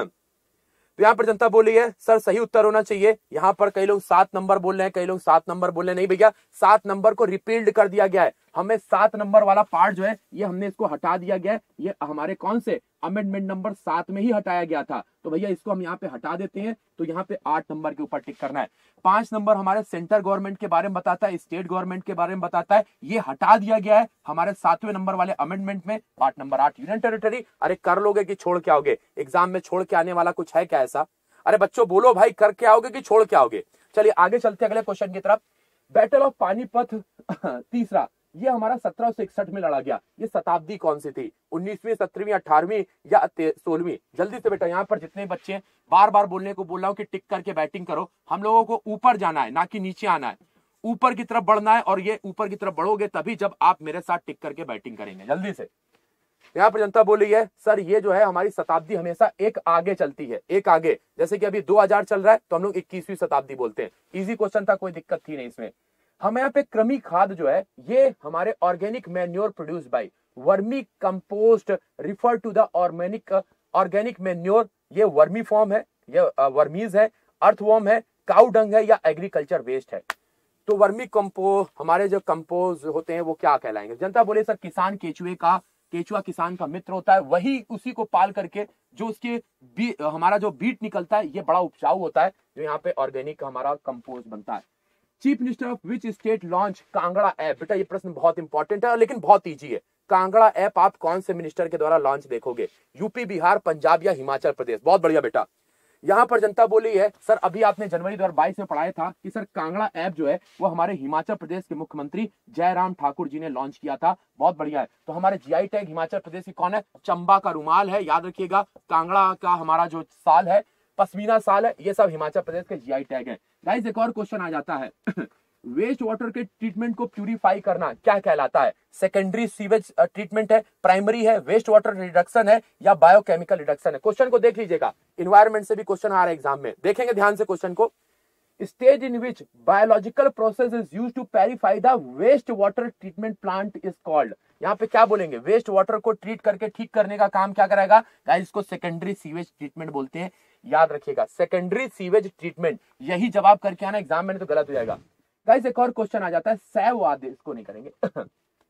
तो यहाँ पर जनता बोल रही है सर सही उत्तर होना चाहिए। यहाँ पर कई लोग 7 नंबर बोल रहे हैं, कई लोग 7 नंबर बोल रहे हैं। नहीं भैया, 7 नंबर को रिपील्ड कर दिया गया है। हमें 7 नंबर वाला पार्ट जो है ये हमने इसको हटा दिया गया है। ये हमारे कौन से अमेंडमेंट नंबर 7 में ही हटाया गया था, तो भैया इसको हम यहाँ पे हटा देते हैं। तो यहाँ पे 8 नंबर के ऊपर टिक करना है। 5 नंबर हमारे सेंट्रल गवर्नमेंट के बारे में बताता है, स्टेट गवर्नमेंट के बारे में बताता है, ये हटा दिया गया है हमारे 7वें नंबर वाले अमेंडमेंट में। Part number 8 union territory. अरे कर लोगे कि छोड़ के आओगे? एग्जाम में छोड़ के आने वाला कुछ है क्या ऐसा? अरे बच्चों बोलो भाई, कर के आओगे कि छोड़ के आओगे? चलिए आगे चलते हैं अगले क्वेश्चन की तरफ। बैटल ऑफ पानीपत तीसरा, ये हमारा 1761 में लड़ा गया। ये शताब्दी कौन सी थी? 19वीं, 17वीं, 18वीं या 16वीं? जल्दी से बेटा, यहाँ पर जितने बच्चे बार बार बोलने को बोल रहा हूँ कि टिक करके बैटिंग करो। हम लोगों को ऊपर जाना है, ना कि नीचे आना है। ऊपर की तरफ बढ़ना है, और ये ऊपर की तरफ बढ़ोगे तभी जब आप मेरे साथ टिक करके बैटिंग करेंगे। जल्दी से। यहाँ पर जनता बोल रही है सर ये जो है हमारी शताब्दी हमेशा एक आगे चलती है, एक आगे। जैसे कि अभी 2000 चल रहा है तो हम लोग 21वीं शताब्दी बोलते हैं। इजी क्वेश्चन था, कोई दिक्कत थी नहीं इसमें। हमें यहाँ पे कृमि खाद जो है ये हमारे organic manure produce by vermi compost refer to the organic manure. ये वर्मी फॉर्म है, ये वर्मीज है, अर्थवॉर्म है, काउ डंग है, या एग्रीकल्चर वेस्ट है? तो वर्मी कंपोस्ट हमारे जो कंपोज होते हैं वो क्या कहलाएंगे? जनता बोले सर किसान केचुआ किसान का मित्र होता है, वही उसी को पाल करके जो उसके हमारा जो बीट निकलता है ये बड़ा उपजाऊ होता है, जो यहाँ पे ऑर्गेनिक हमारा कंपोस्ट बनता है। Chief minister of which state launch Kangra app? बेटा ये प्रश्न बहुत इंपॉर्टेंट है लेकिन बहुत इजी है। कांगड़ा ऐप आप कौन से मिनिस्टर के द्वारा लॉन्च देखोगे? यूपी, बिहार, पंजाब या हिमाचल प्रदेश? बहुत बढ़िया बेटा। यहाँ पर जनता बोली है सर अभी आपने जनवरी 2022 में पढ़ाया था कि सर कांगड़ा ऐप जो है वो हमारे हिमाचल प्रदेश के मुख्यमंत्री जयराम ठाकुर जी ने लॉन्च किया था। बहुत बढ़िया है। तो हमारे जीआई टैग हिमाचल प्रदेश की कौन है? चंबा का रुमाल है, याद रखिएगा। कांगड़ा का हमारा जो साल है पश्मीना साल है, ये सब हिमाचल प्रदेश के जीआई टैग है। गाइस एक और क्वेश्चन आ जाता है वेस्ट वाटर के ट्रीटमेंट को प्यूरिफाई करना क्या कहलाता है? सेकेंडरी सीवेज ट्रीटमेंट है, प्राइमरी है, वेस्ट वाटर रिडक्शन है, या बायोकेमिकल रिडक्शन है? क्वेश्चन को देख लीजिएगा, इन्वायरमेंट से भी क्वेश्चन आ रहा है एग्जाम में, देखेंगे ध्यान से क्वेश्चन को। Stage in which biological process is used to purify the waste water treatment plant is called. यहाँ पे क्या बोलेंगे? वेस्ट वाटर को ट्रीट करके ठीक करने का काम क्या कराएगा? गाइस इसको सेकेंडरी सीवेज ट्रीटमेंट बोलते हैं, याद रखिएगा। सेकेंडरी सीवेज ट्रीटमेंट, यही जवाब करके आना एग्जाम में, नहीं तो गलत हो जाएगा। गाइस एक और क्वेश्चन आ जाता है, सैववाद, इसको नहीं करेंगे।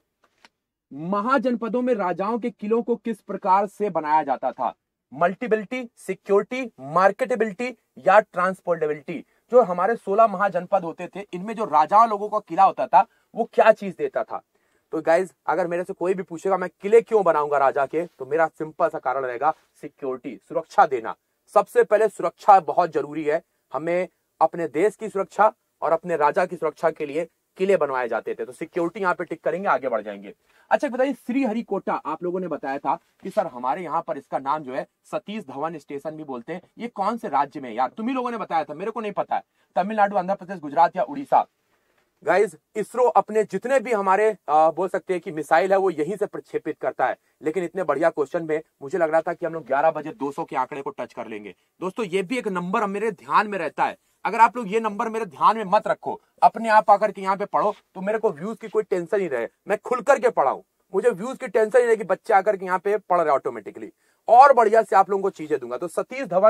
महाजनपदों में राजाओं के किलों को किस प्रकार से बनाया जाता था? मल्टीबिलिटी, सिक्योरिटी, मार्केटेबिलिटी या ट्रांसपोर्टेबिलिटी? जो हमारे 16 महाजनपद होते थे, इनमें जो राजाओं लोगों का किला होता था वो क्या चीज देता था? तो गाइज अगर मेरे से कोई भी पूछेगा मैं किले क्यों बनाऊंगा राजा के, तो मेरा सिंपल सा कारण रहेगा सिक्योरिटी, सुरक्षा देना। सबसे पहले सुरक्षा बहुत जरूरी है। हमें अपने देश की सुरक्षा और अपने राजा की सुरक्षा के लिए किले बनवाए जाते थे। तो सिक्योरिटी यहाँ पे टिक करेंगे, आगे बढ़ जाएंगे। अच्छा बताइए, श्रीहरिकोटा आप लोगों ने बताया था कि सर हमारे यहाँ पर इसका नाम जो है सतीश धवन स्टेशन भी बोलते हैं, ये कौन से राज्य में है यार? तुम ही लोगों ने बताया था, मेरे को नहीं पता है। तमिलनाडु, आंध्र प्रदेश, गुजरात या उड़ीसा? गाइज इसरो अपने जितने भी हमारे बोल सकते हैं कि मिसाइल है वो यहीं से प्रक्षेपित करता है। लेकिन इतने बढ़िया क्वेश्चन में मुझे लग रहा था कि हम लोग 11 बजे 200 के आंकड़े को टच कर लेंगे। दोस्तों ये भी एक नंबर मेरे ध्यान में रहता है, अगर आप लोग ये नंबर मेरे ध्यान में मत रखो, अपने आप आकर के यहाँ पे पढ़ो, तो मेरे को व्यूज की कोई टेंशन ही रहे, मैं खुल करके पढ़ाऊं, मुझे व्यूज की टेंशन ही रहे कि बच्चे आकर के यहाँ पे पढ़ रहे ऑटोमेटिकली, और बढ़िया से आप लोगों को चीजें दूंगा। तो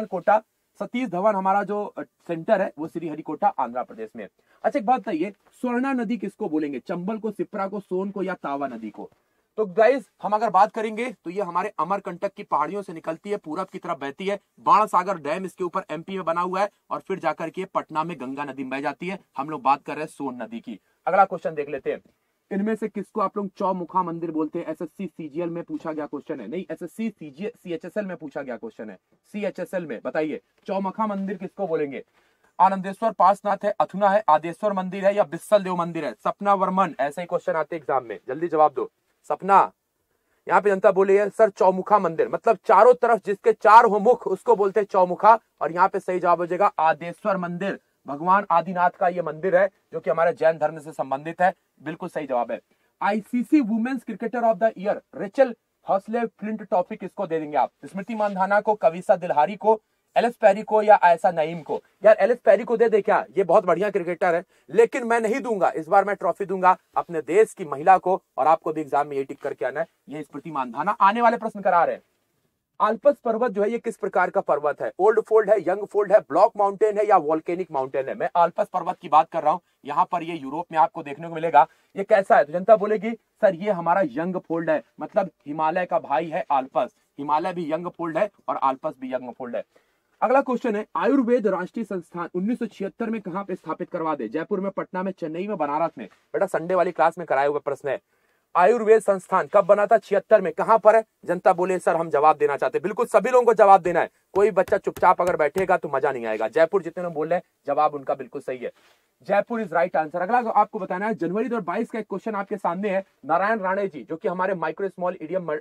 सतीश धवन हमारा जो सेंटर है वो श्रीहरिकोटा आंध्र प्रदेश में। अच्छा एक बात बताइए, स्वर्णा नदी किसको बोलेंगे? चंबल को, सिप्रा को, सोन को या तावा नदी को? तो गाइज हम अगर बात करेंगे तो ये हमारे अमरकंटक की पहाड़ियों से निकलती है, पूरब की तरफ बहती है, बाणसागर डैम इसके ऊपर एमपी में बना हुआ है, और फिर जाकर के पटना में गंगा नदी बह जाती है। हम लोग बात कर रहे हैं सोन नदी की। अगला क्वेश्चन देख लेते हैं, इनमें से किसको आप लोग चौमुखा मंदिर बोलते हैं? एसएससी सीजीएल में पूछा गया क्वेश्चन है, नहीं एसएससी सीएचएसएल में पूछा गया क्वेश्चन है, सीएचएसएल में। बताइए चौमुखा मंदिर किसको बोलेंगे? आनंदेश्वर पार्श्वनाथ है, अथुना है, आदेश्वर मंदिर है, या बिस्सल देव मंदिर है? सपना वर्मन, ऐसे ही क्वेश्चन आते हैं एग्जाम में, जल्दी जवाब दो। सपना, यहाँ पे जनता बोली है सर चौमुखा मंदिर, मतलब चारों तरफ जिसके चार हो मुख उसको बोलते हैं चौमुखा, और यहाँ पे सही जवाब हो जाएगा आदेश्वर मंदिर। भगवान आदिनाथ का ये मंदिर है जो कि हमारे जैन धर्म से संबंधित है, बिल्कुल सही जवाब है। ICC women's cricketer of the year Rachael हॉसले फ्लिंट ट्रॉफी किसको दे देंगे आप? स्मृति मंधाना को, कविसा दिलहारी को, एलिस पेरी को, या आयशा नईम को? यार एलिस पेरी को दे दे क्या? ये बहुत बढ़िया क्रिकेटर है, लेकिन मैं नहीं दूंगा, इस बार मैं ट्रॉफी दूंगा अपने देश की महिला को, और आपको भी एग्जाम में ये टिक करके आना है, ये स्मृति मंधाना। आने वाले प्रश्न करा रहे हैं, आल्पस पर्वत जो है ये किस प्रकार का पर्वत है? ओल्ड फोल्ड है, यंग फोल्ड है, ब्लॉक माउंटेन है या वॉल्केनिक माउंटेन है? मैं आल्पस पर्वत की बात कर रहा हूं। यहां पर ये यूरोप में आपको देखने को मिलेगा। ये कैसा है? तो जनता बोलेगी सर ये हमारा यंग फोल्ड है, मतलब हिमालय का भाई है आल्पस। हिमालय भी यंग फोल्ड है और आल्पस भी यंग फोल्ड है। अगला क्वेश्चन है, आयुर्वेद राष्ट्रीय संस्थान 1976 में कहां पे स्थापित करवा दे? जयपुर में, पटना में, चेन्नई में, बनारस में? बेटा संडे वाली क्लास में कराया हुआ प्रश्न है। आयुर्वेद संस्थान कब बना था? 76 में। कहां पर है? जनता बोले सर हम जवाब देना चाहते हैं। बिल्कुल सभी लोगों को जवाब देना है, कोई बच्चा चुपचाप अगर बैठेगा तो मजा नहीं आएगा। जयपुर जितने लोग बोल रहे हैं जवाब उनका बिल्कुल सही है, जयपुर इज राइट आंसर। अगला आपको बताना है, जनवरी 2022 का एक क्वेश्चन आपके सामने है। नारायण राणे जी जो कि हमारे माइक्रो स्मॉल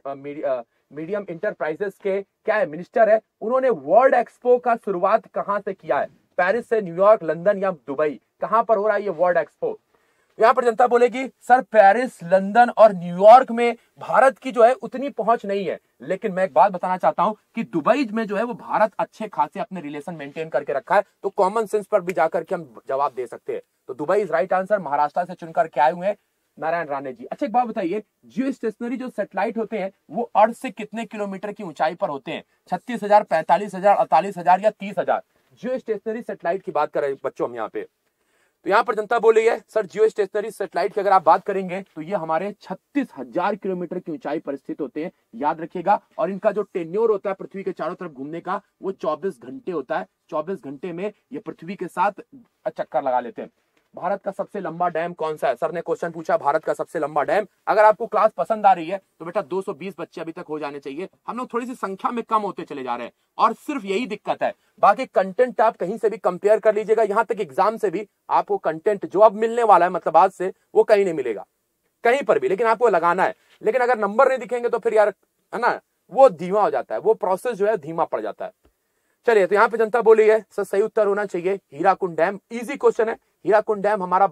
मीडियम इंटरप्राइजेस के क्या है, मिनिस्टर है। उन्होंने वर्ल्ड एक्सपो का शुरुआत कहां से किया है? पेरिस से, न्यूयॉर्क, लंदन या दुबई? कहां पर हो रहा है ये वर्ल्ड एक्सपो? यहां पर जनता बोलेगी सर पेरिस, लंदन और न्यूयॉर्क में भारत की जो है उतनी पहुंच नहीं है, लेकिन मैं एक बात बताना चाहता हूं कि दुबई में जो है वो भारत अच्छे खासे अपने रिलेशन मेंटेन करके रखा है, तो कॉमन सेंस पर भी जाकर के हम जवाब दे सकते हैं। तो Dubai is right answer. Maharashtra से चुनकर के आए हुए हैं नारायण राणे जी। अच्छा एक बात बताइए, जियो स्टेशनरी जो सैटेलाइट होते हैं वो अर्थ से कितने किलोमीटर की ऊंचाई पर होते हैं? 36,000, 45,000, 48,000 या 30,000? जियो स्टेशनरी सैटेलाइट की बात कर रहे हैं बच्चों हम यहाँ पे। तो यहां पर जनता बोल रही है सर जियो स्टेशनरी सैटेलाइट की अगर आप बात करेंगे तो ये हमारे 36,000 किलोमीटर की ऊंचाई पर स्थित होते हैं, याद रखिएगा। और इनका जो टेन्योर होता है पृथ्वी के चारों तरफ घूमने का वो 24 घंटे होता है। 24 घंटे में ये पृथ्वी के साथ चक्कर लगा लेते हैं। भारत का सबसे लंबा डैम कौन सा है? सर ने क्वेश्चन पूछा भारत का सबसे लंबा डैम। अगर आपको क्लास पसंद आ रही है तो बेटा 220 बच्चे अभी तक हो जाने चाहिए। हम लोग थोड़ी सी संख्या में कम होते चले जा रहे हैं और सिर्फ यही दिक्कत है। बाकी कंटेंट आप कहीं से भी कंपेयर कर लीजिएगा, यहां तक एग्जाम से भी आपको कंटेंट जो अब मिलने वाला है मतलब आज से, वो कहीं नहीं मिलेगा कहीं पर भी, लेकिन आपको लगाना है। लेकिन अगर नंबर नहीं दिखेंगे तो फिर यार है ना वो धीमा हो जाता है, वो प्रोसेस जो है धीमा पड़ जाता है। चलिए तो यहाँ पे जनता बोली है सर सही उत्तर होना चाहिए हीराकुंड डैम। इजी क्वेश्चन है। हीराकुंड डैम हमारा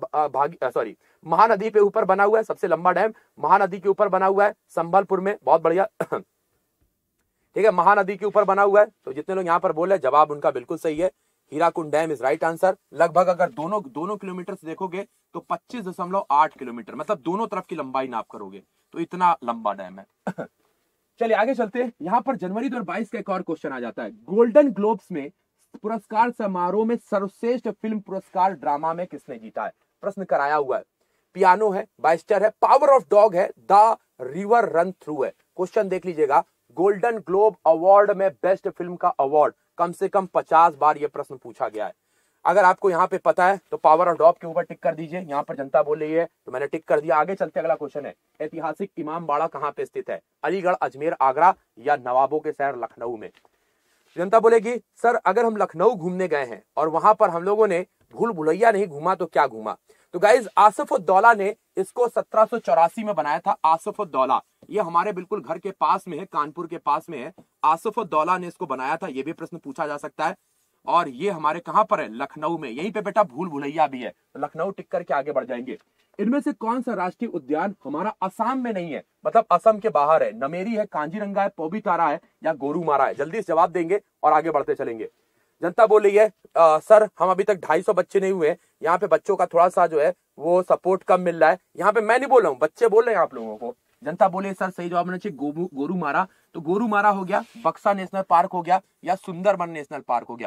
महानदी पे ऊपर बना हुआ है, सबसे लंबा डैम महानदी के ऊपर बना हुआ है संबलपुर में। बहुत बढ़िया ठीक है, महानदी के ऊपर बना हुआ है। तो जितने लोग यहाँ पर बोले जवाब उनका बिल्कुल सही है, Hirakud dam is right answer. लगभग अगर दोनों किलोमीटर से देखोगे तो 25.8 किलोमीटर, मतलब दोनों तरफ की लंबाई नाप करोगे तो इतना लंबा डैम है चलिए आगे चलते हैं। यहां पर जनवरी 2022 का एक और क्वेश्चन आ जाता है। गोल्डन ग्लोब्स में पुरस्कार समारोह में सर्वश्रेष्ठ फिल्म पुरस्कार ड्रामा में किसने जीता है? प्रश्न कराया हुआ है। पियानो है, बाइस्टर है, पावर ऑफ डॉग है, द रिवर रन थ्रू है। क्वेश्चन देख लीजिएगा, गोल्डन ग्लोब अवार्ड में बेस्ट फिल्म का अवार्ड कम से कम 50 बार यह प्रश्न पूछा गया है। अगर आपको यहाँ पे पता है तो पावर ऑफ डॉग के ऊपर टिक कर दीजिए। यहाँ पर जनता बोल रही है तो मैंने टिक कर दिया। आगे चलते अगला क्वेश्चन है, ऐतिहासिक इमाम बाड़ा कहाँ पे स्थित है? अलीगढ़, अजमेर, आगरा या नवाबों के शहर लखनऊ में? जनता बोलेगी सर अगर हम लखनऊ घूमने गए हैं और वहां पर हम लोगों ने भूल भुलैया नहीं घूमा तो क्या घूमा? तो गाइज आसिफुद्दौला ने इसको 1784 में बनाया था। आसिफुद्दौला ये हमारे बिल्कुल घर के पास में है, कानपुर के पास में है। आसिफुद्दौला ने इसको बनाया था, ये भी प्रश्न पूछा जा सकता है। और ये हमारे कहां पर है? लखनऊ में। यहीं पे बेटा भूल भुलैया भी है, तो लखनऊ टिक करके आगे बढ़ जाएंगे। इनमें से कौन सा राष्ट्रीय उद्यान हमारा असम में नहीं है, मतलब असम के बाहर है? नमेरी है, कांजीरंगा है, पोबीतारा है या गोरुमारा है? जल्दी से जवाब देंगे और आगे बढ़ते चलेंगे। जनता बोल रही है सर हम अभी तक 250 बच्चे नहीं हुए, यहाँ पे बच्चों का थोड़ा सा जो है वो सपोर्ट कम मिल रहा है। यहाँ पे मैं नहीं बोल रहा हूँ, बच्चे बोल रहे हैं आप लोगों को। जनता बोले सर सही जवाब होना चाहिए गोरुमारा। तो गोरुमारा हो गया, बक्सा नेशनल पार्क हो गया या सुंदरवन नेशनल पार्क हो गया?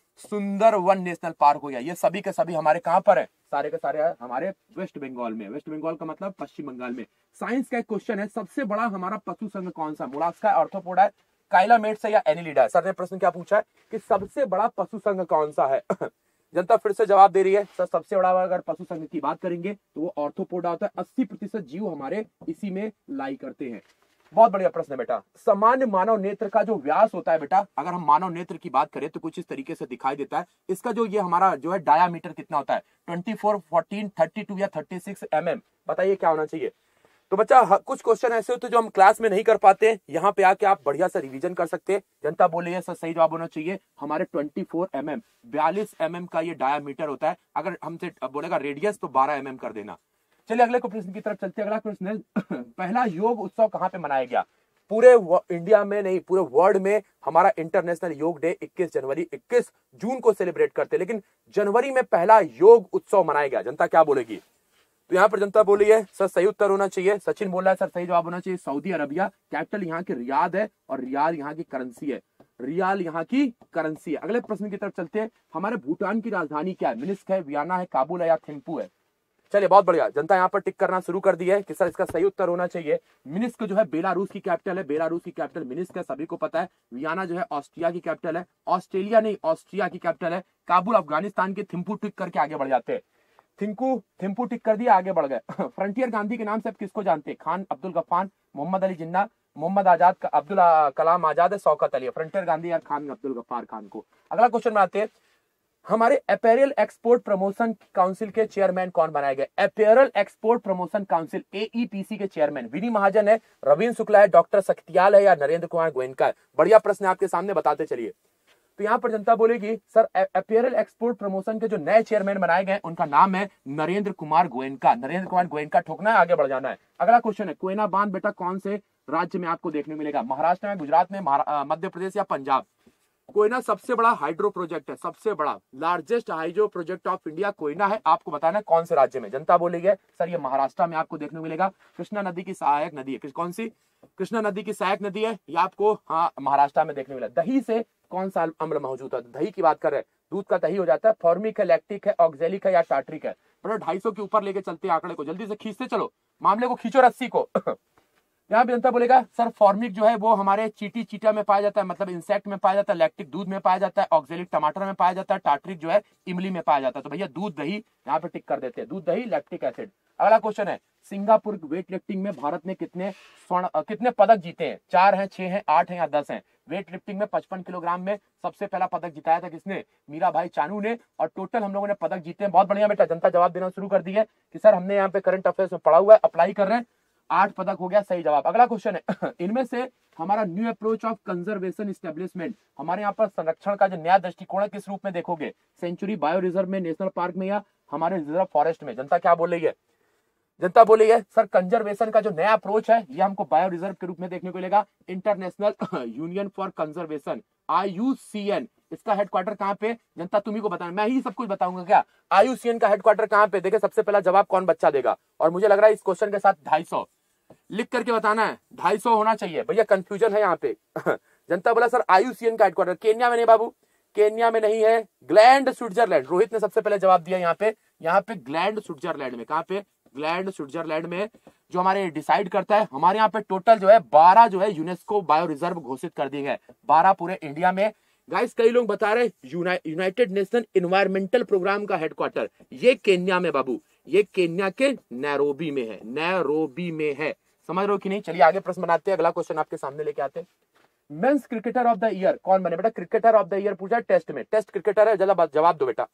सुंदरवन नेशनल पार्क हो गया। ये सभी के सभी हमारे कहां पर है? सारे के सारे हमारे वेस्ट बंगाल में। वेस्ट बंगाल का मतलब पश्चिम बंगाल में। साइंस का एक क्वेश्चन है, सबसे बड़ा हमारा पशु संघ कौन सा? मोलास्का, आर्थ्रोपोडा है, काइलामेट्स है या एनिलिडा है? सर ने प्रश्न क्या पूछा है कि सबसे बड़ा पशु संघ कौन सा है जनता फिर से जवाब दे रही है सर सबसे बड़ा अगर पशु संघ की बात करेंगे तो वो आर्थ्रोपोडा होता है। 80% जीव हमारे इसी में लाई करते हैं। बहुत बढ़िया प्रश्न है बेटा। सामान्य मानव नेत्र का जो व्यास होता है बेटा, अगर हम मानव नेत्र की बात करें तो कुछ इस तरीके से दिखाई देता है। इसका जो ये हमारा जो है डायामीटर कितना होता है? 24, 14, 32 या 36 mm। बताइए क्या होना चाहिए? तो बच्चा कुछ क्वेश्चन ऐसे होते जो हम क्लास में नहीं कर पाते, यहाँ पे आके आप बढ़िया सा रिवीजन कर सकते हैं। जनता बोले है सर सही जवाब होना चाहिए हमारे 24 mm। 42 mm का ये डायामीटर होता है। अगर हमसे बोलेगा रेडियस तो 12 mm कर देना। चलिए अगले प्रश्न की तरफ चलते हैं। अगला प्रश्न है पहला योग उत्सव कहां पे मनाया गया? पूरे इंडिया में नहीं, पूरे वर्ल्ड में हमारा इंटरनेशनल योग डे 21 जून को सेलिब्रेट करते हैं, लेकिन जनवरी में पहला योग उत्सव मनाया गया। जनता क्या बोलेगी? तो यहाँ पर जनता बोली है सर सही उत्तर होना चाहिए। सचिन बोल रहा है सर सही जवाब होना चाहिए सऊदी अरबिया। कैपिटल यहाँ की रियाद है और रियाल यहाँ की करेंसी है। रियाल यहाँ की करेंसी है। अगले प्रश्न की तरफ चलते हैं। हमारे भूटान की राजधानी क्या है? मिन्स्क है, वियना है, काबुल है या थिम्पू है? चलिए बहुत बढ़िया, जनता यहाँ पर टिक करना शुरू कर दी है कि सर इसका सही उत्तर होना चाहिए मिन्स्क जो है बेलारूस की कैपिटल है। बेलारूस की कैपिटल मिन्स्क है, सभी को पता है। वियना जो है ऑस्ट्रिया की कैपिटल है। ऑस्ट्रेलिया नहीं, ऑस्ट्रिया की कैपिटल है। काबुल अफगानिस्तान के। थिम्पू टिक करके आगे बढ़ जाते हैं। थिम्पू टिक कर दिया, आगे बढ़ गए। फ्रंटियर गांधी के नाम से आप किसको जानते हैं? खान अब्दुल गफ्फार, मोहम्मद अली जिन्ना, मोहम्मद आजाद, अब्दुल कलाम आजाद है, शौकत अली। फ्रंटियर गांधी या खान अब्दुल गफ्फार खान को। अगला क्वेश्चन में आते हैं। हमारे अपैरल एक्सपोर्ट प्रमोशन काउंसिल के चेयरमैन कौन बनाए गए? Apparel export promotion council AEPC के चेयरमैन विनी महाजन है, रवीन शुक्ला है, डॉक्टर सख्तियाल है या नरेंद्र कुमार गोयनका है? बढ़िया प्रश्न आपके सामने, बताते चलिए। तो यहाँ पर जनता बोलेगी सर अपैरल एक्सपोर्ट प्रमोशन के जो नए चेयरमैन बनाए गए उनका नाम है नरेंद्र कुमार गोयनका। नरेंद्र कुमार गोयनका ठोकना है, आगे बढ़ जाना है। अगला क्वेश्चन है कोयना बांध बेटा कौन से राज्य में आपको देखने को मिलेगा? महाराष्ट्र में, गुजरात में, मध्य प्रदेश या पंजाब? कोयना सबसे बड़ा हाइड्रो प्रोजेक्ट है, सबसे बड़ा largest hydro project of India Koyna है। आपको बताना है कौन से राज्य में। जनता बोलेगी सर ये महाराष्ट्र में आपको देखने को मिलेगा। कृष्णा नदी की सहायक नदी है। कौन सी? कृष्णा नदी की सहायक नदी है, ये आपको महाराष्ट्र में देखने को मिला। दही से कौन सा अम्ल मौजूद है? दही की बात कर रहे हैं, दूध का दही हो जाता है। फॉर्मिक है, लैक्टिक है, ऑक्जेलिक है या टार्ट्रिक है? बड़ा 250 के ऊपर लेके चलते हैं आंकड़े को, जल्दी से खींचते चलो, मामले को खींचो रस्सी को। यहाँ पे जनता बोलेगा सर फॉर्मिक जो है वो हमारे चीटी चीटा में पाया जाता है, मतलब इंसेक्ट में पाया जाता है। लैक्टिक दूध में पाया जाता है। ऑक्जेलिक टमाटर में पाया जाता है। टार्ट्रिक जो है इमली में पाया जाता है। तो भैया दूध दही यहाँ पे टिक कर देते हैं, दूध दही लैक्टिक एसिड। अगला क्वेश्चन है सिंगापुर वेट लिफ्टिंग में भारत ने कितने पदक जीते हैं? 4 हैं, 6 हैं, 8 हैं या 10 हैं? वेट लिफ्टिंग में 55 किलोग्राम में सबसे पहला पदक जिताया था किसने? मीरा भाई चानू ने। और टोटल हम लोगों ने पदक जीते हैं। बहुत बढ़िया बेटा, जनता जवाब देना शुरू कर दी है कि सर हमने यहाँ पे करंट अफेयर्स में पढ़ा हुआ है, अप्लाई कर रहे हैं। 8 पदक हो गया, सही जवाब। अगला क्वेश्चन है इनमें से हमारा new approach of conservation establishment, हमारे यहाँ पर संरक्षण का जो नया दृष्टिकोण है किस रूप में देखोगे? सेंचुरी, बायो रिजर्व में, नेशनल पार्क में या हमारे रिजर्व फॉरेस्ट में? जनता क्या बोल रही है? जनता बोल रही है सर कंजर्वेशन का जो नया अप्रोच है ये हमको बायो रिजर्व के रूप में देखने को मिलेगा। International union for conservation, IUCN, इसका हेडक्वार्टर कहाँ पे? जनता तुम्ही को बताना, मैं ही सब कुछ बताऊंगा क्या? IUCN का हेडक्वार्टर कहाँ पे? देखिए सबसे पहला जवाब कौन बच्चा देगा? और मुझे लग रहा है इस क्वेश्चन के साथ 250 लिख करके बताना है, 250 होना चाहिए भैया, कंफ्यूजन है यहाँ पे। जनता बोला सर IUCN का हेडक्वार्टर केन्या में नहीं बाबू, केन्या में नहीं है, ग्लैंड स्विट्जरलैंड। रोहित ने सबसे पहले जवाब दिया यहाँ पे ग्लैंड स्विट्जरलैंड में। कहाँ पे? ग्लैंड स्विट्जरलैंड में। जो हमारे डिसाइड करता है, हमारे यहाँ पे टोटल जो है 12 जो है यूनेस्को बायो रिजर्व घोषित कर दिए गए, 12 पूरे इंडिया में। गाइस कई लोग बता रहे यूनाइटेड नेशन एनवायरमेंटल प्रोग्राम का हेडक्वार्टर ये केन्या में बाबू, ये केन्या के नैरोबी में है, नैरोबी में है। समझ रहे हो कि नहीं? चलिए आगे प्रश्न बनाते हैं। अगला क्वेश्चन आपके सामने लेके आते हैं। Men's cricketer of the year कौन बने बेटा? क्रिकेटर ऑफ द ईयर पूछा टेस्ट में, टेस्ट क्रिकेटर है, जवाब दो बेटा।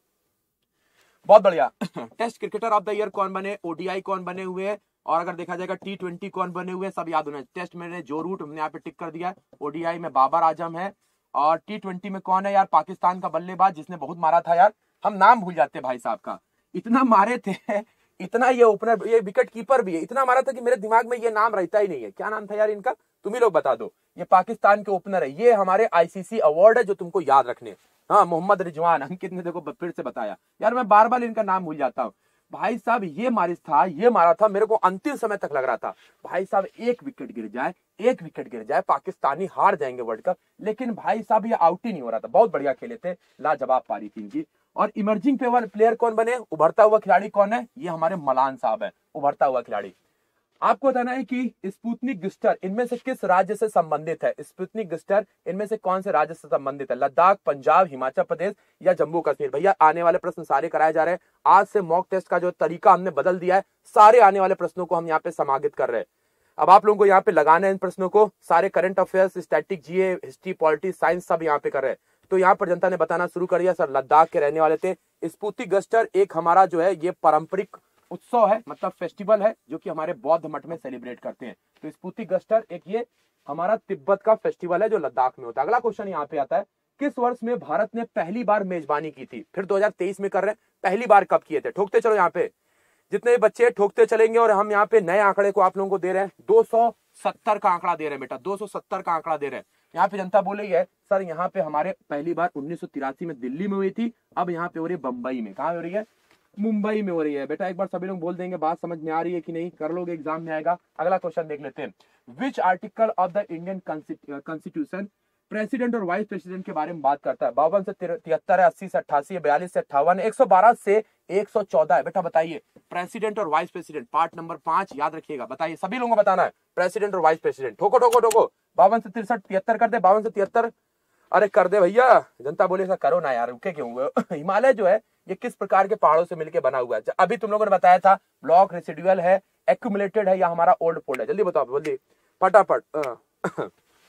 बहुत बढ़िया। Test cricketer of the year कौन बने? ODI कौन बने हुए हैं? और अगर देखा जाएगा T20 कौन बने हुए हैं? सब याद होना। टेस्ट में जो रूट हमने यहाँ पे टिक कर दिया। ODI में बाबर आजम है। और T20 में कौन है यार? पाकिस्तान का बल्लेबाज जिसने बहुत मारा था यार, हम नाम भूल जाते भाई साहब का, इतना मारे थे, इतना ये ओपनर, ये विकेट कीपर भी है, इतना मारा था कि मेरे दिमाग में ये नाम रहता ही नहीं है। क्या नाम था यार इनका? तुम ही लोग बता दो। ये पाकिस्तान के ओपनर है, ये हमारे ICC अवार्ड है जो तुमको याद रखने। हाँ, मोहम्मद रिजवान। अंकित ने देखो फिर से बताया यार, मैं बार बार इनका नाम भूल जाता हूँ भाई साहब। ये मारा था, मेरे को अंतिम समय तक लग रहा था भाई साहब एक विकेट गिर जाए पाकिस्तानी हार जाएंगे वर्ल्ड कप, लेकिन भाई साहब ये आउट ही नहीं हो रहा था। बहुत बढ़िया खेले थे, लाजवाब पारी थी इनकी। और इमर्जिंग प्लेयर कौन बने? उभरता हुआ खिलाड़ी कौन है? ये हमारे मलान साहब है, उभरता हुआ खिलाड़ी। आपको बताना है कि स्पुतनिक बूस्टर इनमें से किस राज्य से संबंधित है? स्पुतनिक बूस्टर इनमें से कौन से राज्य से संबंधित है? लद्दाख, पंजाब, हिमाचल प्रदेश या जम्मू कश्मीर? भैया आने वाले प्रश्न सारे कराए जा रहे हैं। आज से मॉक टेस्ट का जो तरीका हमने बदल दिया है, सारे आने वाले प्रश्नों को हम यहाँ पे समाहित कर रहे हैं। अब आप लोगों को यहाँ पे लगाना है इन प्रश्नों को, सारे current affairs, static, GA, history, politics, science सब यहाँ पे कर रहे हैं। तो यहाँ पर जनता ने बताना शुरू कर दिया सर लद्दाख के रहने वाले थे। स्पुतनिक बूस्टर एक हमारा जो है ये पारंपरिक उत्सव है, मतलब फेस्टिवल है जो कि हमारे बौद्ध मठ में सेलिब्रेट करते हैं। तो स्पुतनिक बूस्टर एक ये हमारा तिब्बत का फेस्टिवल है जो लद्दाख में होता है। अगला क्वेश्चन यहाँ पे आता है, किस वर्ष में भारत ने पहली बार मेजबानी की थी? फिर 2023 में कर रहे हैं, पहली बार कब किए थे? ठोकते चलो यहाँ पे, जितने बच्चे ठोकते चलेंगे। और हम यहाँ पे नए आंकड़े को आप लोगों को दे रहे हैं, 270 का आंकड़ा दे रहे हैं बेटा, 270 का आंकड़ा दे रहे हैं। यहाँ पे जनता बोल रही है सर यहाँ पे हमारे पहली बार 1983 में दिल्ली में हुई थी, अब यहाँ पे हो रही है बंबई में। कहाँ हो रही है? मुंबई में हो रही है। बेटा एक बार सभी लोग बोल देंगे बात समझ में आ रही है कि नहीं, कर लोगे, एग्जाम में आएगा। अगला क्वेश्चन देख लेते हैं। Which article of the Indian constitution president और वाइस प्रेसिडेंट के बारे में बात करता है? 52 से 73 है, 80 से 88 है, 42 से 58 है, 112 से 114 है। बेटा बताइए प्रेसिडेंट और वाइस प्रेसिडेंट, पार्ट नंबर 5 याद रखिएगा। बताइए, सभी लोगों को बताना है प्रेसिडेंट और वाइस प्रेसिडेंट। ठोको ठोको ठोको, 52 से 63 73 कर दे, 52 से 73। अरे कर दे भैया, जनता बोले ऐसा करो ना यार, रुके क्यों? हिमालय जो है ये किस प्रकार के पहाड़ों से मिलकर बना हुआ है? अभी तुम लोगों ने बताया था ब्लॉक, रेसिडुअल है, एक्यूमुलेटेड है या हमारा ओल्ड फोल्ड है? जल्दी बताओ, जल्दी फटाफट।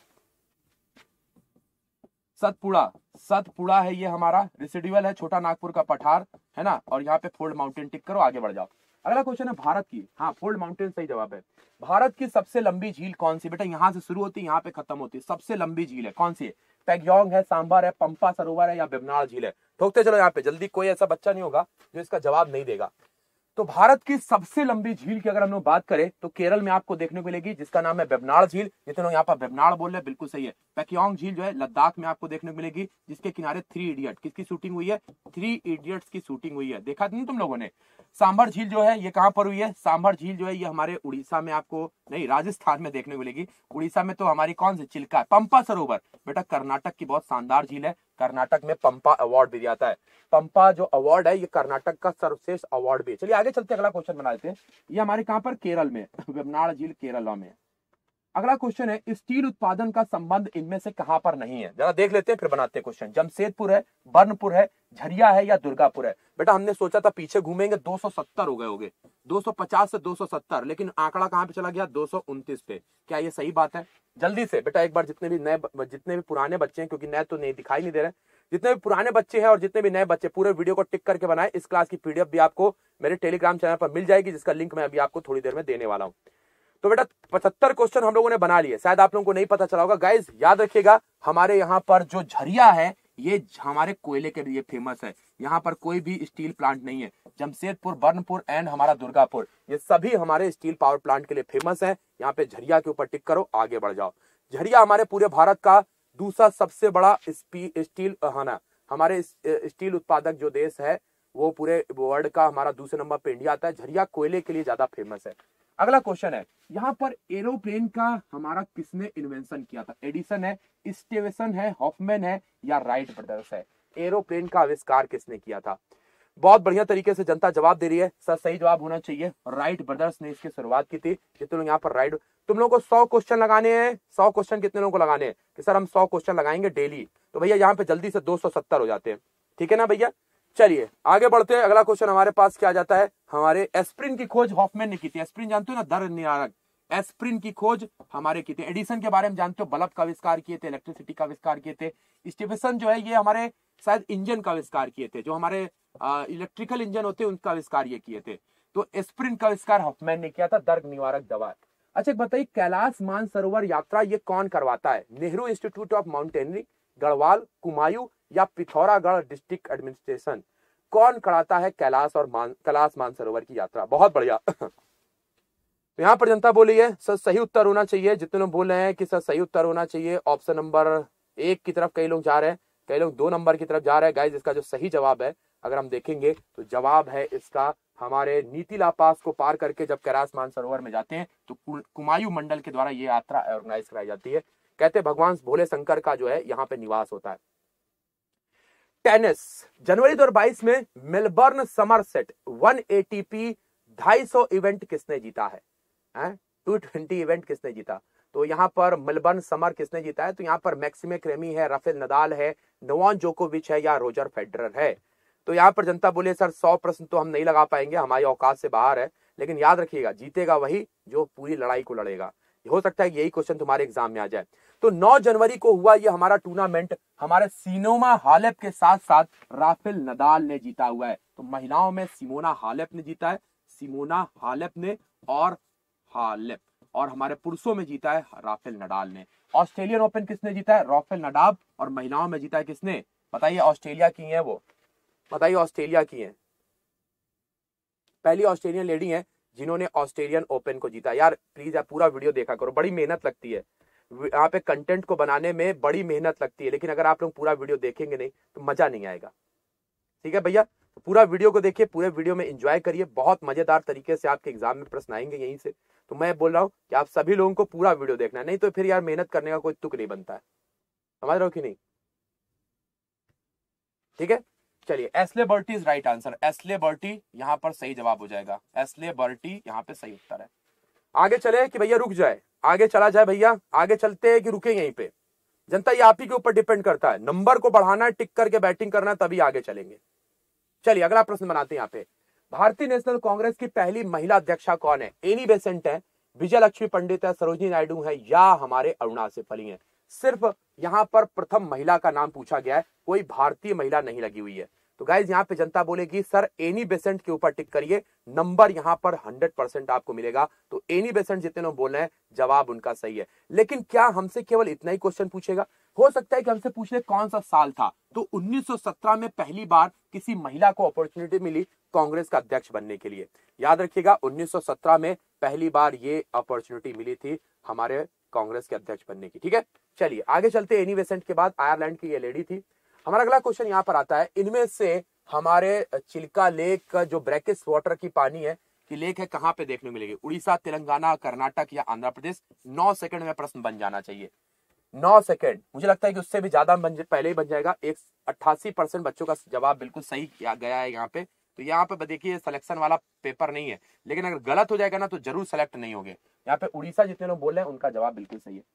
सतपुड़ा है ये हमारा, रेसिडुअल है, छोटा नागपुर का पठार है ना, और यहाँ पे फोल्ड माउंटेन टिक करो, आगे बढ़ जाओ। अगला क्वेश्चन है भारत की, हाँ फोल्ड माउंटेन सही जवाब है। भारत की सबसे लंबी झील कौन सी? बेटा यहाँ से शुरू होती है, यहाँ पे खत्म होती है। सबसे लंबी झील है कौन सी है? पैक्योंग है, सांबर है, पंपा सरोवर है या वेम्बनाड झील है? ठोकते चलो यहाँ पे जल्दी, कोई ऐसा बच्चा नहीं होगा जो इसका जवाब नहीं देगा। तो भारत की सबसे लंबी झील की अगर हम लोग बात करें तो केरल में आपको देखने को मिलेगी, जिसका नाम है वेम्बनाड झील। जितने लोग यहाँ पर वेम्बनाड बोल रहे हैं बिल्कुल सही है। पैक्योंग झील जो है लद्दाख में आपको देखने को मिलेगी, जिसके किनारे 3 इडियट किसकी शूटिंग हुई है? 3 इडियट्स की शूटिंग हुई है, देखा नहीं तुम लोगों ने? सांभर झील जो है ये कहां पर हुई है? सांभर झील जो है ये हमारे उड़ीसा में, आपको नहीं राजस्थान में देखने को मिलेगी। उड़ीसा में तो हमारी कौन सी चिल्का है? पंपा सरोवर बेटा कर्नाटक की बहुत शानदार झील है, कर्नाटक में पंपा अवार्ड भी दिया जाता है। पंपा जो अवार्ड है ये कर्नाटक का सर्वश्रेष्ठ अवार्ड भी है। चलिए आगे चलते, अगला क्वेश्चन बना लेते हैं। ये हमारे कहां पर? केरल में, वेम्बनाड झील केरल में। अगला क्वेश्चन है स्टील उत्पादन का संबंध इनमें से कहां पर नहीं है? जरा देख लेते हैं फिर बनाते हैं क्वेश्चन। जमशेदपुर है, बर्नपुर है, झरिया है या दुर्गापुर है? बेटा हमने सोचा था पीछे घूमेंगे 270 हो गए होंगे, 250 से 270, लेकिन आंकड़ा कहां पे चला गया? 229 पे। क्या ये सही बात है? जल्दी से बेटा एक बार जितने भी पुराने बच्चे हैं, क्योंकि नए तो नहीं दिखाई नहीं दे रहे, जितने भी पुराने बच्चे हैं और जितने भी नए बच्चे, पूरे वीडियो को टिक करके बनाए। इस क्लास की पीडीएफ भी आपको मेरे टेलीग्राम चैनल पर मिल जाएगी, जिसका लिंक मैं अभी आपको थोड़ी देर में देने वाला हूं। तो बेटा 75 क्वेश्चन हम लोगों ने बना लिए, शायद आप लोगों को नहीं पता चला होगा। गाइस याद रखिएगा, हमारे यहाँ पर जो झरिया है ये हमारे कोयले के लिए फेमस है। यहाँ पर कोई भी स्टील प्लांट नहीं है। जमशेदपुर, बर्नपुर एंड हमारा दुर्गापुर, ये सभी हमारे स्टील पावर प्लांट के लिए फेमस है। यहाँ पे झरिया के ऊपर टिक करो, आगे बढ़ जाओ। झरिया हमारे पूरे भारत का दूसरा सबसे बड़ा स्टील हमारे स्टील उत्पादक जो देश है वो पूरे वर्ल्ड का हमारा दूसरे नंबर पे इंडिया आता है। झरिया कोयले के लिए ज्यादा फेमस है। अगला क्वेश्चन है, यहाँ पर एरोप्लेन का हमारा किसने इन्वेंशन किया था? एडिसन है, स्टीवेंसन है, हॉफमैन है या राइट ब्रदर्स है? एरोप्लेन का आविष्कार किसने किया था? बहुत बढ़िया तरीके से जनता जवाब दे रही है। सर सही जवाब होना चाहिए, राइट ब्रदर्स ने इसकी शुरुआत की थी। जितने लोग यहाँ पर राइट, तुम लोगों को 100 क्वेश्चन लगाने हैं। 100 क्वेश्चन कितने लोगों को लगाने हैं कि सर हम 100 क्वेश्चन लगाएंगे डेली? तो भैया यहाँ पे जल्दी से 270 हो जाते हैं, ठीक है ना भैया? चलिए आगे बढ़ते हैं। अगला क्वेश्चन हमारे पास क्या जाता है? हमारे एस्प्रिन की खोज हॉफमैन ने की थी। एस्प्रिन जानते हो ना, दर्द निवारक। एस्प्रिन की खोज हमारे की थी। एडिसन के बारे में जानते हो, बल्ब का आविष्कार किए थे, इलेक्ट्रिसिटी का आविष्कार किए थे। स्टीफेंसन जो है ये हमारे शायद इंजन का आविष्कार किए थे, जो हमारे इलेक्ट्रिकल इंजन होते हैं उनका आविष्कार ये किए थे। तो एस्प्रिन का आविष्कार हॉफमैन ने किया था, दर्द निवारक दवा। अच्छा बताइए, कैलाश मानसरोवर यात्रा ये कौन करवाता है? Nehru institute of mountaineering, Garhwal, Kumaon या पिथौरागढ़ डिस्ट्रिक्ट एडमिनिस्ट्रेशन? कौन कराता है कैलाश मानसरोवर की यात्रा? बहुत बढ़िया। तो यहाँ पर जनता बोली है सर सही उत्तर होना चाहिए। जितने लोग बोल रहे हैं कि सर सही उत्तर होना चाहिए, ऑप्शन नंबर 1 की तरफ कई लोग जा रहे हैं, कई लोग 2 नंबर की तरफ जा रहे हैं। गाइस इसका जो सही जवाब है अगर हम देखेंगे तो जवाब है इसका हमारे नीतिला पास को पार करके जब कैलाश मानसरोवर में जाते हैं तो कुमायूं मंडल के द्वारा ये यात्रा ऑर्गेनाइज कराई जाती है। कहते भगवान भोले शंकर का जो है यहाँ पे निवास होता है। टेनिस, जनवरी 2022 में मेलबर्न समरसेट 1 ATP 250 इवेंट किसने जीता है? 220 इवेंट किसने जीता? तो यहाँ पर मेलबर्न समर किसने जीता है? तो यहाँ पर मैक्सिमे क्रेमी है, राफेल नदाल है, नोवाक जोकोविच है या रोजर फेडरर है? तो यहाँ पर जनता बोले सर 100 प्रश्न तो हम नहीं लगा पाएंगे, हमारी औकात से बाहर है। लेकिन याद रखिएगा जीतेगा वही जो पूरी लड़ाई को लड़ेगा। हो सकता है यही क्वेश्चन तुम्हारे एग्जाम में आ जाए। तो 9 जनवरी को हुआ ये हमारा टूर्नामेंट, हमारे सिमोना हालेप के साथ साथ राफेल नदाल ने जीता हुआ है। तो महिलाओं में सिमोना हालेप ने जीता है, सिमोना हालेप ने और हमारे पुरुषों में जीता है राफेल नडाल ने। ऑस्ट्रेलियन ओपन किसने जीता है? Rafael Nadal. और महिलाओं में जीता है किसने? बताइए, ऑस्ट्रेलिया की है वो, बताइए ऑस्ट्रेलिया की है, पहली ऑस्ट्रेलियन लेडी है जिन्होंने ऑस्ट्रेलियन ओपन को जीता। यार प्लीज आप पूरा वीडियो देखा करो, बड़ी मेहनत लगती है यहाँ पे, कंटेंट को बनाने में बड़ी मेहनत लगती है, लेकिन अगर आप लोग पूरा वीडियो देखेंगे नहीं तो मजा नहीं आएगा। ठीक है भैया, तो पूरा वीडियो को देखिए, पूरे वीडियो में एंजॉय करिए, बहुत मजेदार तरीके से आपके एग्जाम में प्रश्न आएंगे यहीं से। तो मैं बोल रहा हूँ कि आप सभी लोगों को पूरा वीडियो देखना है, नहीं तो फिर यार मेहनत करने का कोई तुक नहीं बनता है। समझ रहे हो कि नहीं? ठीक है, चलिए। Ashleigh Barty is right answer. Ashleigh Barty यहाँ पर सही जवाब हो जाएगा। एस्ले बर्टी यहाँ पे सही उत्तर है। आगे चले कि भैया रुक जाए, आगे चला जाए भैया, आगे चलते हैं कि रुके यहीं पे? जनता ये आप ही के ऊपर डिपेंड करता है, नंबर को बढ़ाना है, टिक करके बैटिंग करना है, तभी आगे चलेंगे। चलिए अगला प्रश्न बनाते हैं। यहाँ पे भारतीय नेशनल कांग्रेस की पहली महिला अध्यक्षा कौन है? एनी बेसेंट है, विजय लक्ष्मी पंडित है, सरोजिनी नायडू है, या हमारे अरुणा सेफली है? सिर्फ यहाँ पर प्रथम महिला का नाम पूछा गया है, कोई भारतीय महिला नहीं लगी हुई है। तो गाइज यहाँ पे जनता बोलेगी सर एनी बेसेंट के ऊपर टिक करिए, नंबर यहाँ पर 100% आपको मिलेगा। तो एनी बेसेंट जितने लोग बोल रहे हैं जवाब उनका सही है। लेकिन क्या हमसे केवल इतना ही क्वेश्चन पूछेगा? हो सकता है कि हमसे पूछ ले कौन सा साल था। तो 1917 में पहली बार किसी महिला को अपॉर्चुनिटी मिली कांग्रेस का अध्यक्ष बनने के लिए। याद रखिएगा 1917 में पहली बार ये अपॉर्चुनिटी मिली थी हमारे कांग्रेस के अध्यक्ष बनने की। ठीक है, चलिए आगे चलते। एनी बेसेंट के बाद आयरलैंड की ये लेडी थी। हमारा अगला क्वेश्चन यहाँ पर आता है, इनमें से हमारे चिल्का लेक का जो ब्रैकिश वाटर की पानी है कि लेक है, कहाँ पे देखने को मिलेगी? उड़ीसा, तेलंगाना, कर्नाटक या आंध्र प्रदेश? 9 सेकंड में प्रश्न बन जाना चाहिए। 9 सेकंड, मुझे लगता है कि उससे भी ज्यादा पहले ही बन जाएगा। 88% बच्चों का जवाब बिल्कुल सही किया गया है यहाँ पे। तो यहाँ पे देखिए सिलेक्शन वाला पेपर नहीं है, लेकिन अगर गलत हो जाएगा ना तो जरूर सेलेक्ट नहीं होंगे। यहाँ पे उड़ीसा जितने लोग बोल रहे हैं उनका जवाब बिल्कुल सही है।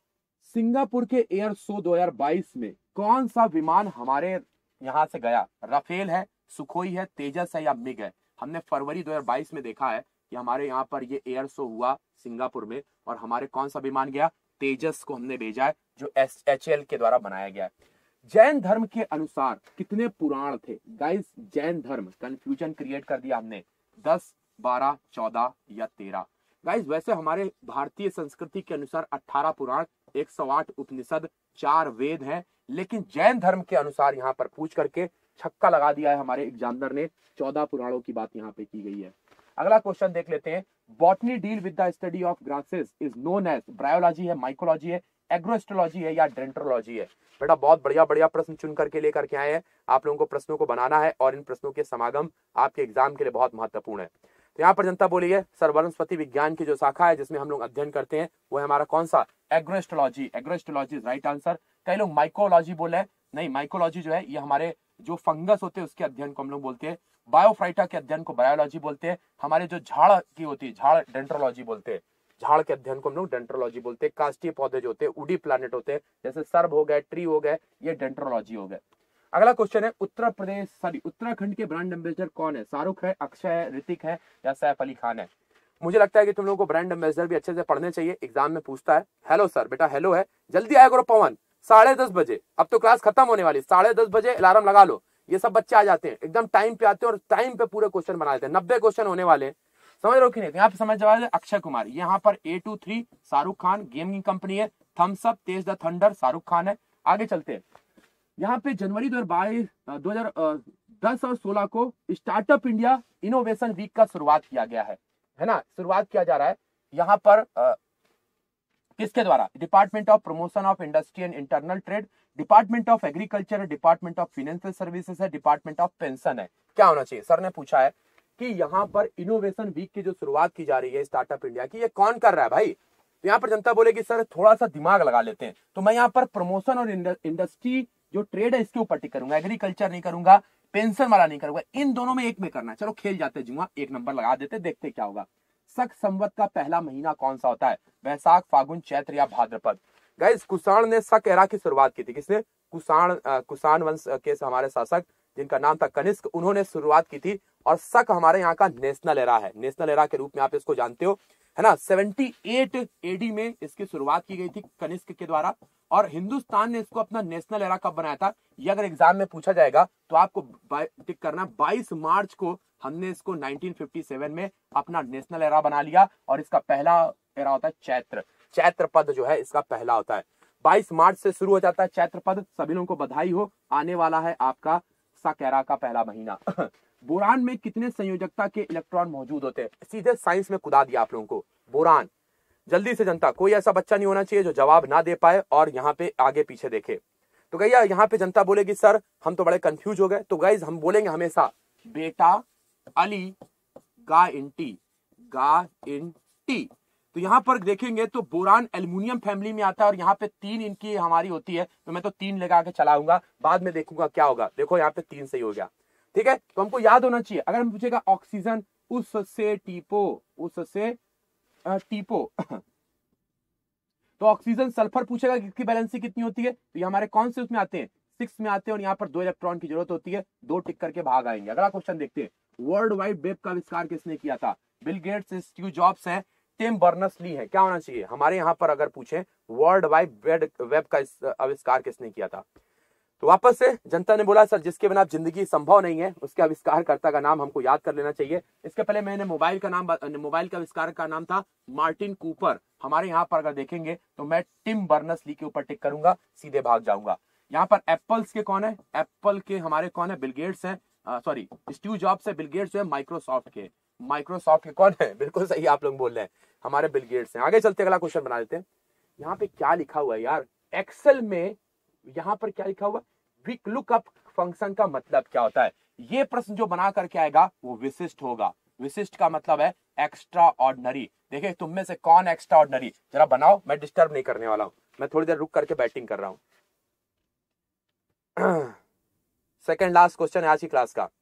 सिंगापुर के एयर शो 2022 में कौन सा विमान हमारे यहाँ से गया? राफेल है, सुखोई है, तेजस है या मिग है? हमने फरवरी 2022 में देखा है कि हमारे यहाँ पर ये एयर शो हुआ सिंगापुर में, और हमारे कौन सा विमान गया? तेजस को हमने भेजा है, जो HAL के द्वारा बनाया गया है। जैन धर्म के अनुसार कितने पुराण थे? गाइस जैन धर्म, कंफ्यूजन क्रिएट कर दिया हमने। 10, 12, 14 या 13? गाइस वैसे हमारे भारतीय संस्कृति के अनुसार 18 पुराण, 108 उपनिषद, 4 वेद हैं, लेकिन जैन धर्म के अनुसार यहाँ पर पूछ करके छक्का लगा दिया है हमारे एग्जामिनर ने, 14 पुराणों की बात यहाँ पे की गई है। अगला क्वेश्चन देख लेते हैं। Botany deal with the study of grasses is known as? Bryology है, माइकोलॉजी है, एग्रोएस्ट्रोलॉजी है या डेंट्रोलॉजी है? बेटा बहुत बढ़िया बढ़िया प्रश्न चुन करके लेकर के आए हैं। आप लोगों को प्रश्नों को बनाना है और इन प्रश्नों के समागम आपके एग्जाम के लिए बहुत महत्वपूर्ण है। तो यहाँ पर जनता बोली है सर वनस्पति विज्ञान की जो शाखा है जिसमें हम लोग अध्ययन करते हैं वो है हमारा कौन सा? Agrostology. Agrostology is right answer. कई लोग माइकोलॉजी बोले हैं, नहीं, माइकोलॉजी जो है ये हमारे जो फंगस होते हैं उसके अध्ययन को हम लोग बोलते हैं। बायोफाइटा के अध्ययन को बायोलॉजी बोलते हैं। हमारे जो झाड़ की होती है, झाड़, डेंट्रोलॉजी बोलते हैं। झाड़ के अध्ययन को हम लोग डेंट्रोलॉजी बोलते हैं। काष्ठीय पौधे जो होते हैं, वुडी प्लैनेट होते हैं, जैसे सर्ब हो गए, ट्री हो गए, ये डेंट्रोलॉजी हो गए। अगला क्वेश्चन है उत्तराखंड के ब्रांड एम्बेसडर कौन है? शाहरुख है, अक्षय है, ऋतिक है या सैफ अली खान है? मुझे लगता है कि तुम लोगों को ब्रांड एम्बेसडर भी अच्छे से पढ़ने चाहिए, एग्जाम में पूछता है। हेलो सर, बेटा हेलो है, जल्दी आया करो पवन, 10:30 बजे, अब तो क्लास खत्म होने वाली, 10:30 बजे अलार्म लगा लो। ये सब बच्चे आ जाते हैं एकदम टाइम पे, आते हैं और टाइम पे पूरे क्वेश्चन बना देते हैं। 90 क्वेश्चन होने वाले, समझ रहे हो कि नहीं? यहाँ पे समझ जवाब है अक्षय कुमार। यहाँ पर A23 Shahrukh Khan, gaming company है। Thums Up, taste the thunder Shahrukh Khan है। आगे चलते हैं। यहाँ पे जनवरी 2010 और 16 को स्टार्टअप इंडिया इनोवेशन वीक का शुरुआत किया गया है ना? शुरुआत किया जा रहा है यहाँ पर किसके द्वारा? Department of promotion of industry and internal trade, department of agriculture है, डिपार्टमेंट ऑफ फाइनेंशियल सर्विसेज है, डिपार्टमेंट ऑफ पेंशन है। क्या होना चाहिए? सर ने पूछा है कि यहाँ पर इनोवेशन वीक की जो शुरुआत की जा रही है स्टार्टअप इंडिया की, ये कौन कर रहा है भाई? तो यहाँ पर जनता बोलेगी सर थोड़ा सा दिमाग लगा लेते हैं, तो मैं यहाँ पर प्रमोशन और इंडस्ट्री जो ट्रेड है इसके ऊपर टिक करूंगा, एग्रीकल्चर नहीं करूंगा, पेंशन वाला नहीं करूंगा, इन दोनों में एक में करना है। चलो खेल जाते जुआ, एक नंबर लगा देते, देखते क्या होगा। शक संवत का पहला महीना कौन सा होता है? वैशाख, फागुन, चैत्र या भाद्रपद? गाइस कुषाण ने शक एरा की शुरुआत की थी। किसने? कुषाण वंश के हमारे शासक जिनका नाम था कनिष्क, उन्होंने शुरुआत की थी। और शक हमारे यहाँ का नेशनल एरा है, नेशनल एरा के रूप में आप इसको जानते हो, है ना? 78 AD में इसकी शुरुआत की गई थी कनिष्क के द्वारा, और हिंदुस्तान ने इसको अपना नेशनल एरा कब बनाया था? ये अगर एग्जाम में पूछा जाएगा तो आपको टिक करना, 22 मार्च को हमने इसको 1957 में अपना नेशनल एरा बना लिया। और इसका पहला एरा होता है चैत्र, चैत्र पद जो है इसका पहला होता है। 22 मार्च से शुरू हो जाता है चैत्र पद। सभी लोगों को बधाई हो, आने वाला है आपका शक एरा का पहला महीना। बोरान में कितने संयोजकता के इलेक्ट्रॉन मौजूद होते हैं? सीधे साइंस में कुदा दिया आप लोगों को। बोरान, जल्दी से जनता, कोई ऐसा बच्चा नहीं होना चाहिए जो जवाब ना दे पाए और यहाँ पे आगे पीछे देखे। तो भैया यहाँ पे जनता बोलेगी सर हम तो बड़े कंफ्यूज हो गए। तो गाइज हम बोलेंगे हमेशा बेटा, अली, गाइंटी, गाइंटी। तो यहां पर देखेंगे तो बोरान एल्युमिनियम फैमिली में आता है और यहाँ पे 3 इनकी हमारी होती है, तो मैं तो 3 लगा के चलाऊंगा, बाद में देखूंगा क्या होगा। देखो यहाँ पे 3 सही हो गया, ठीक है। तो हमको याद होना चाहिए, अगर हम पूछेगा ऑक्सीजन उससे टीपो, उससे टीपो तो ऑक्सीजन सल्फर पूछेगा किसकी बैलेंसी कितनी होती है, तो ये हमारे कौन से उसमें आते हैं, 6 में आते हैं, और यहाँ पर 2 इलेक्ट्रॉन की जरूरत होती है, 2 टिक करके भाग आएंगे। अगला क्वेश्चन देखते हैं, वर्ल्ड वाइड वेब का आविष्कार किसने किया था? बिल गेट्स, स्टीव जॉब्स है, टिम बर्नर्स-ली है। क्या होना चाहिए हमारे यहाँ पर, अगर पूछे वर्ल्ड वाइड वेब का आविष्कार किसने किया था? तो वापस से जनता ने बोला सर जिसके बिना जिंदगी संभव नहीं है, उसके आविष्कारकर्ता का नाम हमको याद कर लेना चाहिए। इसके पहले मैंने मोबाइल के आविष्कार का नाम था मार्टिन कूपर। हमारे यहाँ पर अगर देखेंगे तो मैं टिम बर्नर्स-ली के ऊपर टिक करूंगा, सीधे भाग जाऊंगा। यहाँ पर एप्पल्स के कौन है, एप्पल के हमारे कौन है, बिल गेट्स है, सॉरी स्टीव जॉब्स है, बिल गेट्स है माइक्रोसॉफ्ट के, माइक्रोसॉफ्ट के कौन है, बिल्कुल सही आप लोग बोल रहे हैं, हमारे बिल गेट्स हैं। आगे चलते अगला क्वेश्चन बना लेते हैं। यहाँ पे क्या लिखा हुआ है यार, एक्सेल में यहाँ पर क्या लिखा हुआ, वीक लुकअप फंक्शन का मतलब क्या होता है? ये प्रश्न जो बना करके आएगा वो विशिष्ट होगा। विशिष्ट का मतलब है एक्स्ट्रा ऑर्डिनरी। देखिए तुम में से कौन एक्स्ट्रा ऑर्डिनरी, जरा बनाओ, मैं डिस्टर्ब नहीं करने वाला हूं, मैं थोड़ी देर रुक करके बैटिंग कर रहा हूं। सेकंड लास्ट क्वेश्चन है आज की क्लास का।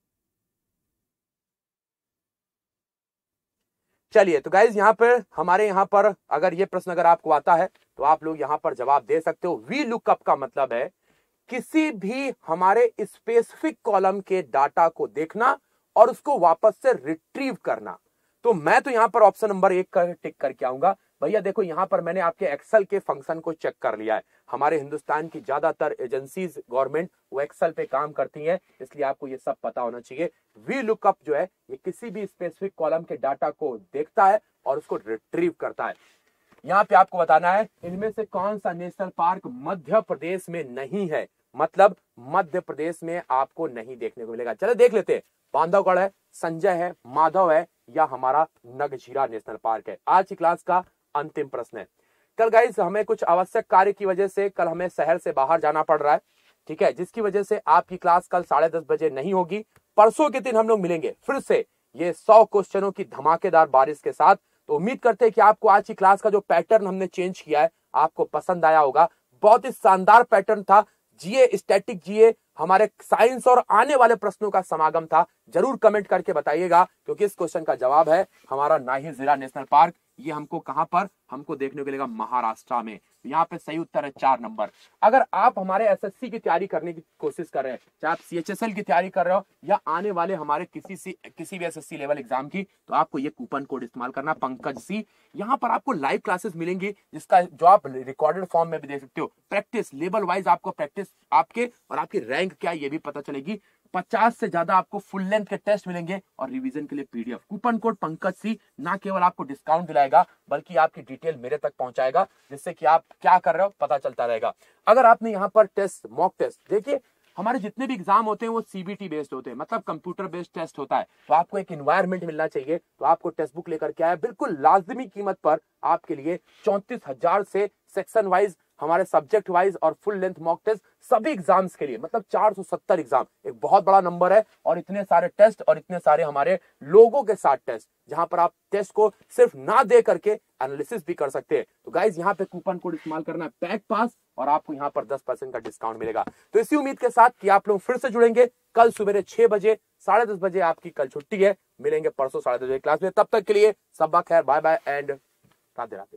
चलिए तो गाइज यहाँ पर हमारे यहाँ पर अगर ये प्रश्न अगर आपको आता है तो आप लोग यहाँ पर जवाब दे सकते हो। वी लुकअप का मतलब है किसी भी हमारे स्पेसिफिक कॉलम के डाटा को देखना और उसको वापस से रिट्रीव करना। तो मैं तो यहाँ पर ऑप्शन नंबर 1 का टिक करके आऊंगा। भैया देखो यहाँ पर मैंने आपके एक्सेल के फंक्शन को चेक कर लिया है। हमारे हिंदुस्तान की ज्यादातर एजेंसीज गवर्नमेंट वो एक्सेल पे काम करती हैं, इसलिए आपको ये सब पता होना चाहिए। वी लुकअप जो है ये किसी भी स्पेसिफिक कॉलम के डाटा को देखता है और उसको रिट्रीव करता है। यहाँ पे आपको बताना है इनमें से कौन सा नेशनल पार्क मध्य प्रदेश में नहीं है, मतलब मध्य प्रदेश में आपको नहीं देखने को मिलेगा। चलो देख लेते हैं, बांधवगढ़ है, संजय है, माधव है, या हमारा नगझीरा नेशनल पार्क है। आज की क्लास का अंतिम प्रश्न है। कल गाइस हमें कुछ आवश्यक कार्य की वजह से कल हमें शहर से बाहर जाना पड़ रहा है, ठीक है, जिसकी वजह से आपकी क्लास कल 10:30 बजे नहीं होगी। परसों के दिन हम लोग मिलेंगे फिर से ये 100 क्वेश्चनों की धमाकेदार बारिश के साथ। तो उम्मीद करते हैं कि आपको आज की क्लास का जो पैटर्न हमने चेंज किया है आपको पसंद आया होगा। बहुत ही शानदार पैटर्न था, जीए, स्टैटिक जीए, हमारे साइंस और आने वाले प्रश्नों का समागम था। जरूर कमेंट करके बताइएगा, क्योंकि इस क्वेश्चन का जवाब है हमारा नाहीजीरा नेशनल पार्क। ये हमको कहां पर हमको देखने को मिलेगा, महाराष्ट्र में। यहाँ पे सही उत्तर है 4 नंबर। अगर आप हमारे एसएससी की तैयारी करने की कोशिश कर रहे हैं, चाहे आप सीएचएसएल की तैयारी कर रहे हो या आने वाले हमारे किसी भी एसएससी लेवल एग्जाम की, तो आपको ये कूपन कोड इस्तेमाल करना, पंकज सी। यहाँ पर आपको लाइव क्लासेस मिलेंगी जिसका जो आप रिकॉर्डेड फॉर्म में भी देख सकते हो। प्रैक्टिस लेवल वाइज आपको प्रैक्टिस आपके और आपकी रैंक क्या है ये भी पता चलेगी। 50 से ज्यादा आपको फुल लेंथ के टेस्ट मिलेंगे और रिवीजन के लिए PDF. Coupon code Pankaj C ना केवल आपको डिस्काउंट दिलाएगा बल्कि आपकी डिटेल मेरे तक पहुंचाएगा, जिससे कि आप क्या कर रहे हो पता चलता रहेगा। अगर आपने यहाँ पर टेस्ट, मॉक टेस्ट, देखिए हमारे जितने भी एग्जाम होते हैं वो सीबीटी बेस्ड होते हैं, मतलब कंप्यूटर बेस्ड टेस्ट होता है। तो आपको एक एनवायरनमेंट मिलना चाहिए, तो आपको टेक्स्ट बुक लेकर के आया बिल्कुल लाजमी कीमत पर आपके लिए 34,000 से सेक्शन वाइज, हमारे सब्जेक्ट वाइज और फुल लेंथ मॉक टेस्ट सभी एग्जाम्स के लिए, मतलब 470 एग्जाम, एक बहुत बड़ा नंबर है। और इतने सारे टेस्ट और इतने सारे हमारे लोगों के साथ टेस्ट, जहां पर आप टेस्ट को सिर्फ ना दे करके एनालिसिस भी कर सकते हैं। तो गाइज यहाँ पे कूपन कोड इस्तेमाल करना है पैक पास, और आपको यहाँ पर 10% का डिस्काउंट मिलेगा। तो इसी उम्मीद के साथ कि आप लोग फिर से जुड़ेंगे कल सुबह 6 बजे, 10:30 बजे आपकी कल छुट्टी है। मिलेंगे परसों 10:30 बजे क्लास में। तब तक के लिए सब खैर, bye bye and Radhe Radhe.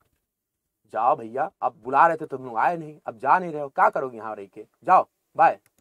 जाओ भैया, अब बुला रहे थे तुम लोग आए नहीं, अब जा नहीं रहे हो, क्या करोगे यहाँ रह के, जाओ बाय।